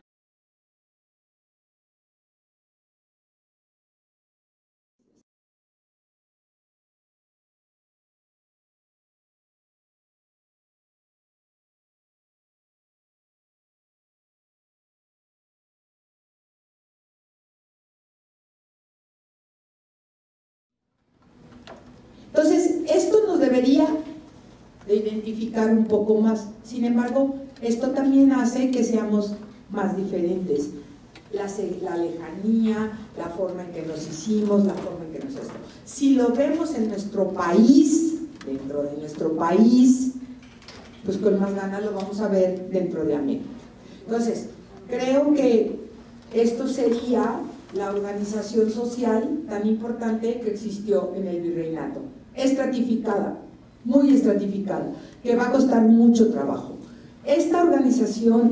Entonces, esto nos debería de identificar un poco más. Sin embargo, esto también hace que seamos más diferentes. La lejanía, la forma en que nos hicimos, la forma en que nos esto. Si lo vemos en nuestro país, dentro de nuestro país, pues con más ganas lo vamos a ver dentro de América. Entonces, creo que esto sería la organización social tan importante que existió en el virreinato. Estratificada, muy estratificada, que va a costar mucho trabajo. Esta organización,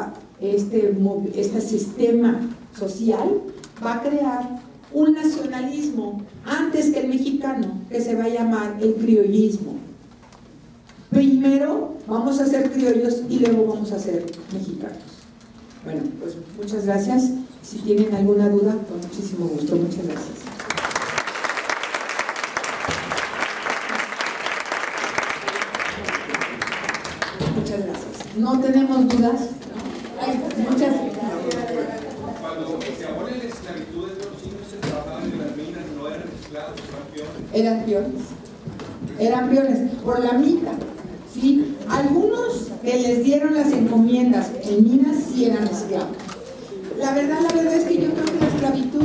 este sistema social va a crear un nacionalismo antes que el mexicano, que se va a llamar el criollismo. Primero vamos a ser criollos y luego vamos a ser mexicanos. Bueno, pues muchas gracias. Si tienen alguna duda, con muchísimo gusto. Muchas gracias. Muchas gracias. ¿No tenemos dudas? Muchas gracias. Cuando se abole la esclavitud de los indios que trabajaban en las minas, no eran esclavos, eran peones. Eran peones por la mitad, ¿sí? Algunos que les dieron las encomiendas en minas sí eran esclavos. La verdad es que yo creo que la esclavitud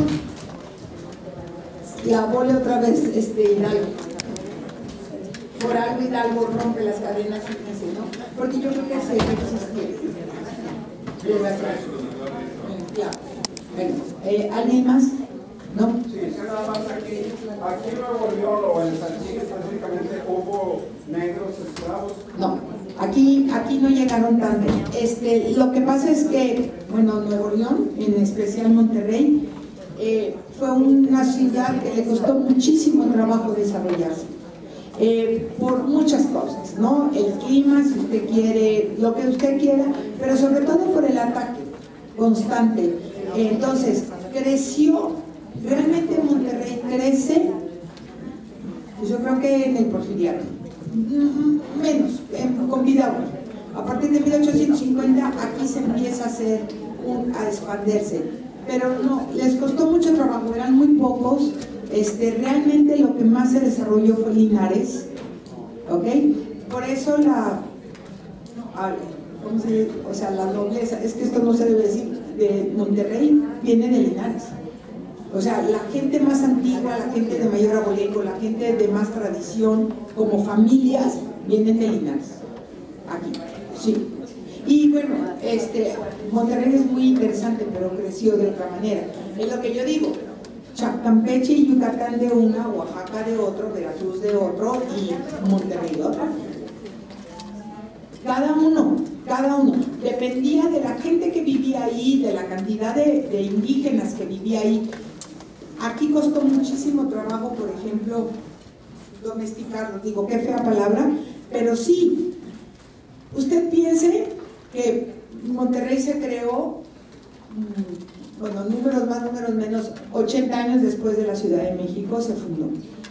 la abole otra vez Hidalgo. Por algo Hidalgo rompe las cadenas, fíjense, ¿no? Porque yo creo que así existe. Bueno, ¿alguien más? ¿No? Sí, nada más aquí en Nuevo León o en Saltillo específicamente hubo negros esclavos. No, aquí no llegaron tantos. Lo que pasa es que, bueno, Nuevo León, en especial Monterrey, fue una ciudad que le costó muchísimo trabajo desarrollarse. Por muchas cosas, ¿no? El clima, si usted quiere, lo que usted quiera, pero sobre todo por el ataque constante. Entonces, creció, realmente Monterrey crece, pues yo creo que en el porfiriato, menos, con Vidaurri. A partir de 1850 aquí se empieza a expandirse, pero no, les costó mucho trabajo, eran muy pocos. Realmente lo que más se desarrolló fue Linares, ¿ok? Por eso la nobleza, es que esto no se debe decir, de Monterrey viene de Linares. O sea, la gente más antigua, la gente de mayor abolengo, la gente de más tradición, como familias, vienen de Linares, aquí, sí. Y bueno, Monterrey es muy interesante, pero creció de otra manera. Es lo que yo digo, Campeche y Yucatán de una, Oaxaca de otro, Veracruz de otro y Monterrey de otro. Cada uno, dependía de la gente que vivía ahí, de la cantidad de indígenas que vivía ahí. Aquí costó muchísimo trabajo, por ejemplo, domesticarlos. Digo, qué fea palabra, pero sí, usted piense que Monterrey se creó, bueno, números más, números menos, 80 años después de la Ciudad de México se fundó.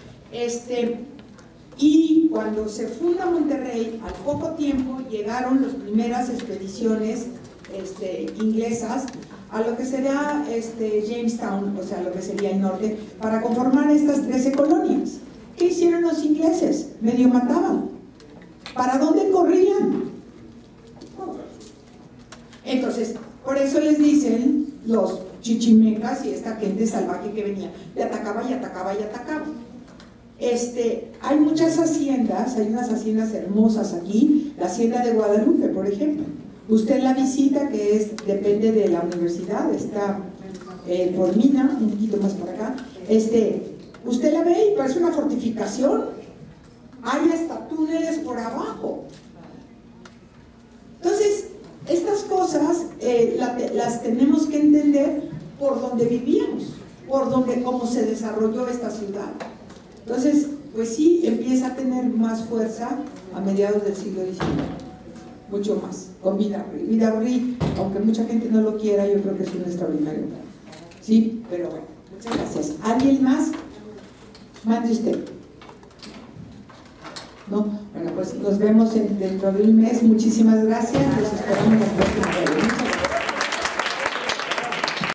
Y cuando se funda Monterrey, al poco tiempo llegaron las primeras expediciones inglesas a lo que sería Jamestown, o sea, lo que sería el norte, para conformar estas 13 colonias. ¿Qué hicieron los ingleses? Medio mataban. ¿Para dónde corrían? Entonces, por eso les dicen los chichimecas y esta gente salvaje que venía, y atacaba y atacaba y atacaba. Hay muchas haciendas, hay unas haciendas hermosas aquí, la hacienda de Guadalupe, por ejemplo. Usted la visita, que depende de la universidad, está por Mina, un poquito más por acá. Usted la ve y parece una fortificación. Hay hasta túneles por abajo. Entonces, estas cosas las tenemos que entender por donde vivíamos, cómo se desarrolló esta ciudad. Entonces, pues sí, empieza a tener más fuerza a mediados del siglo XIX, mucho más, con Vidaurri. Vidaurri, aunque mucha gente no lo quiera, yo creo que es un extraordinario plan. Sí, pero bueno, muchas gracias. ¿Alguien más? Mande usted. ¿No? Bueno, pues nos vemos dentro de un mes. Muchísimas gracias. Los esperamos la próxima vez.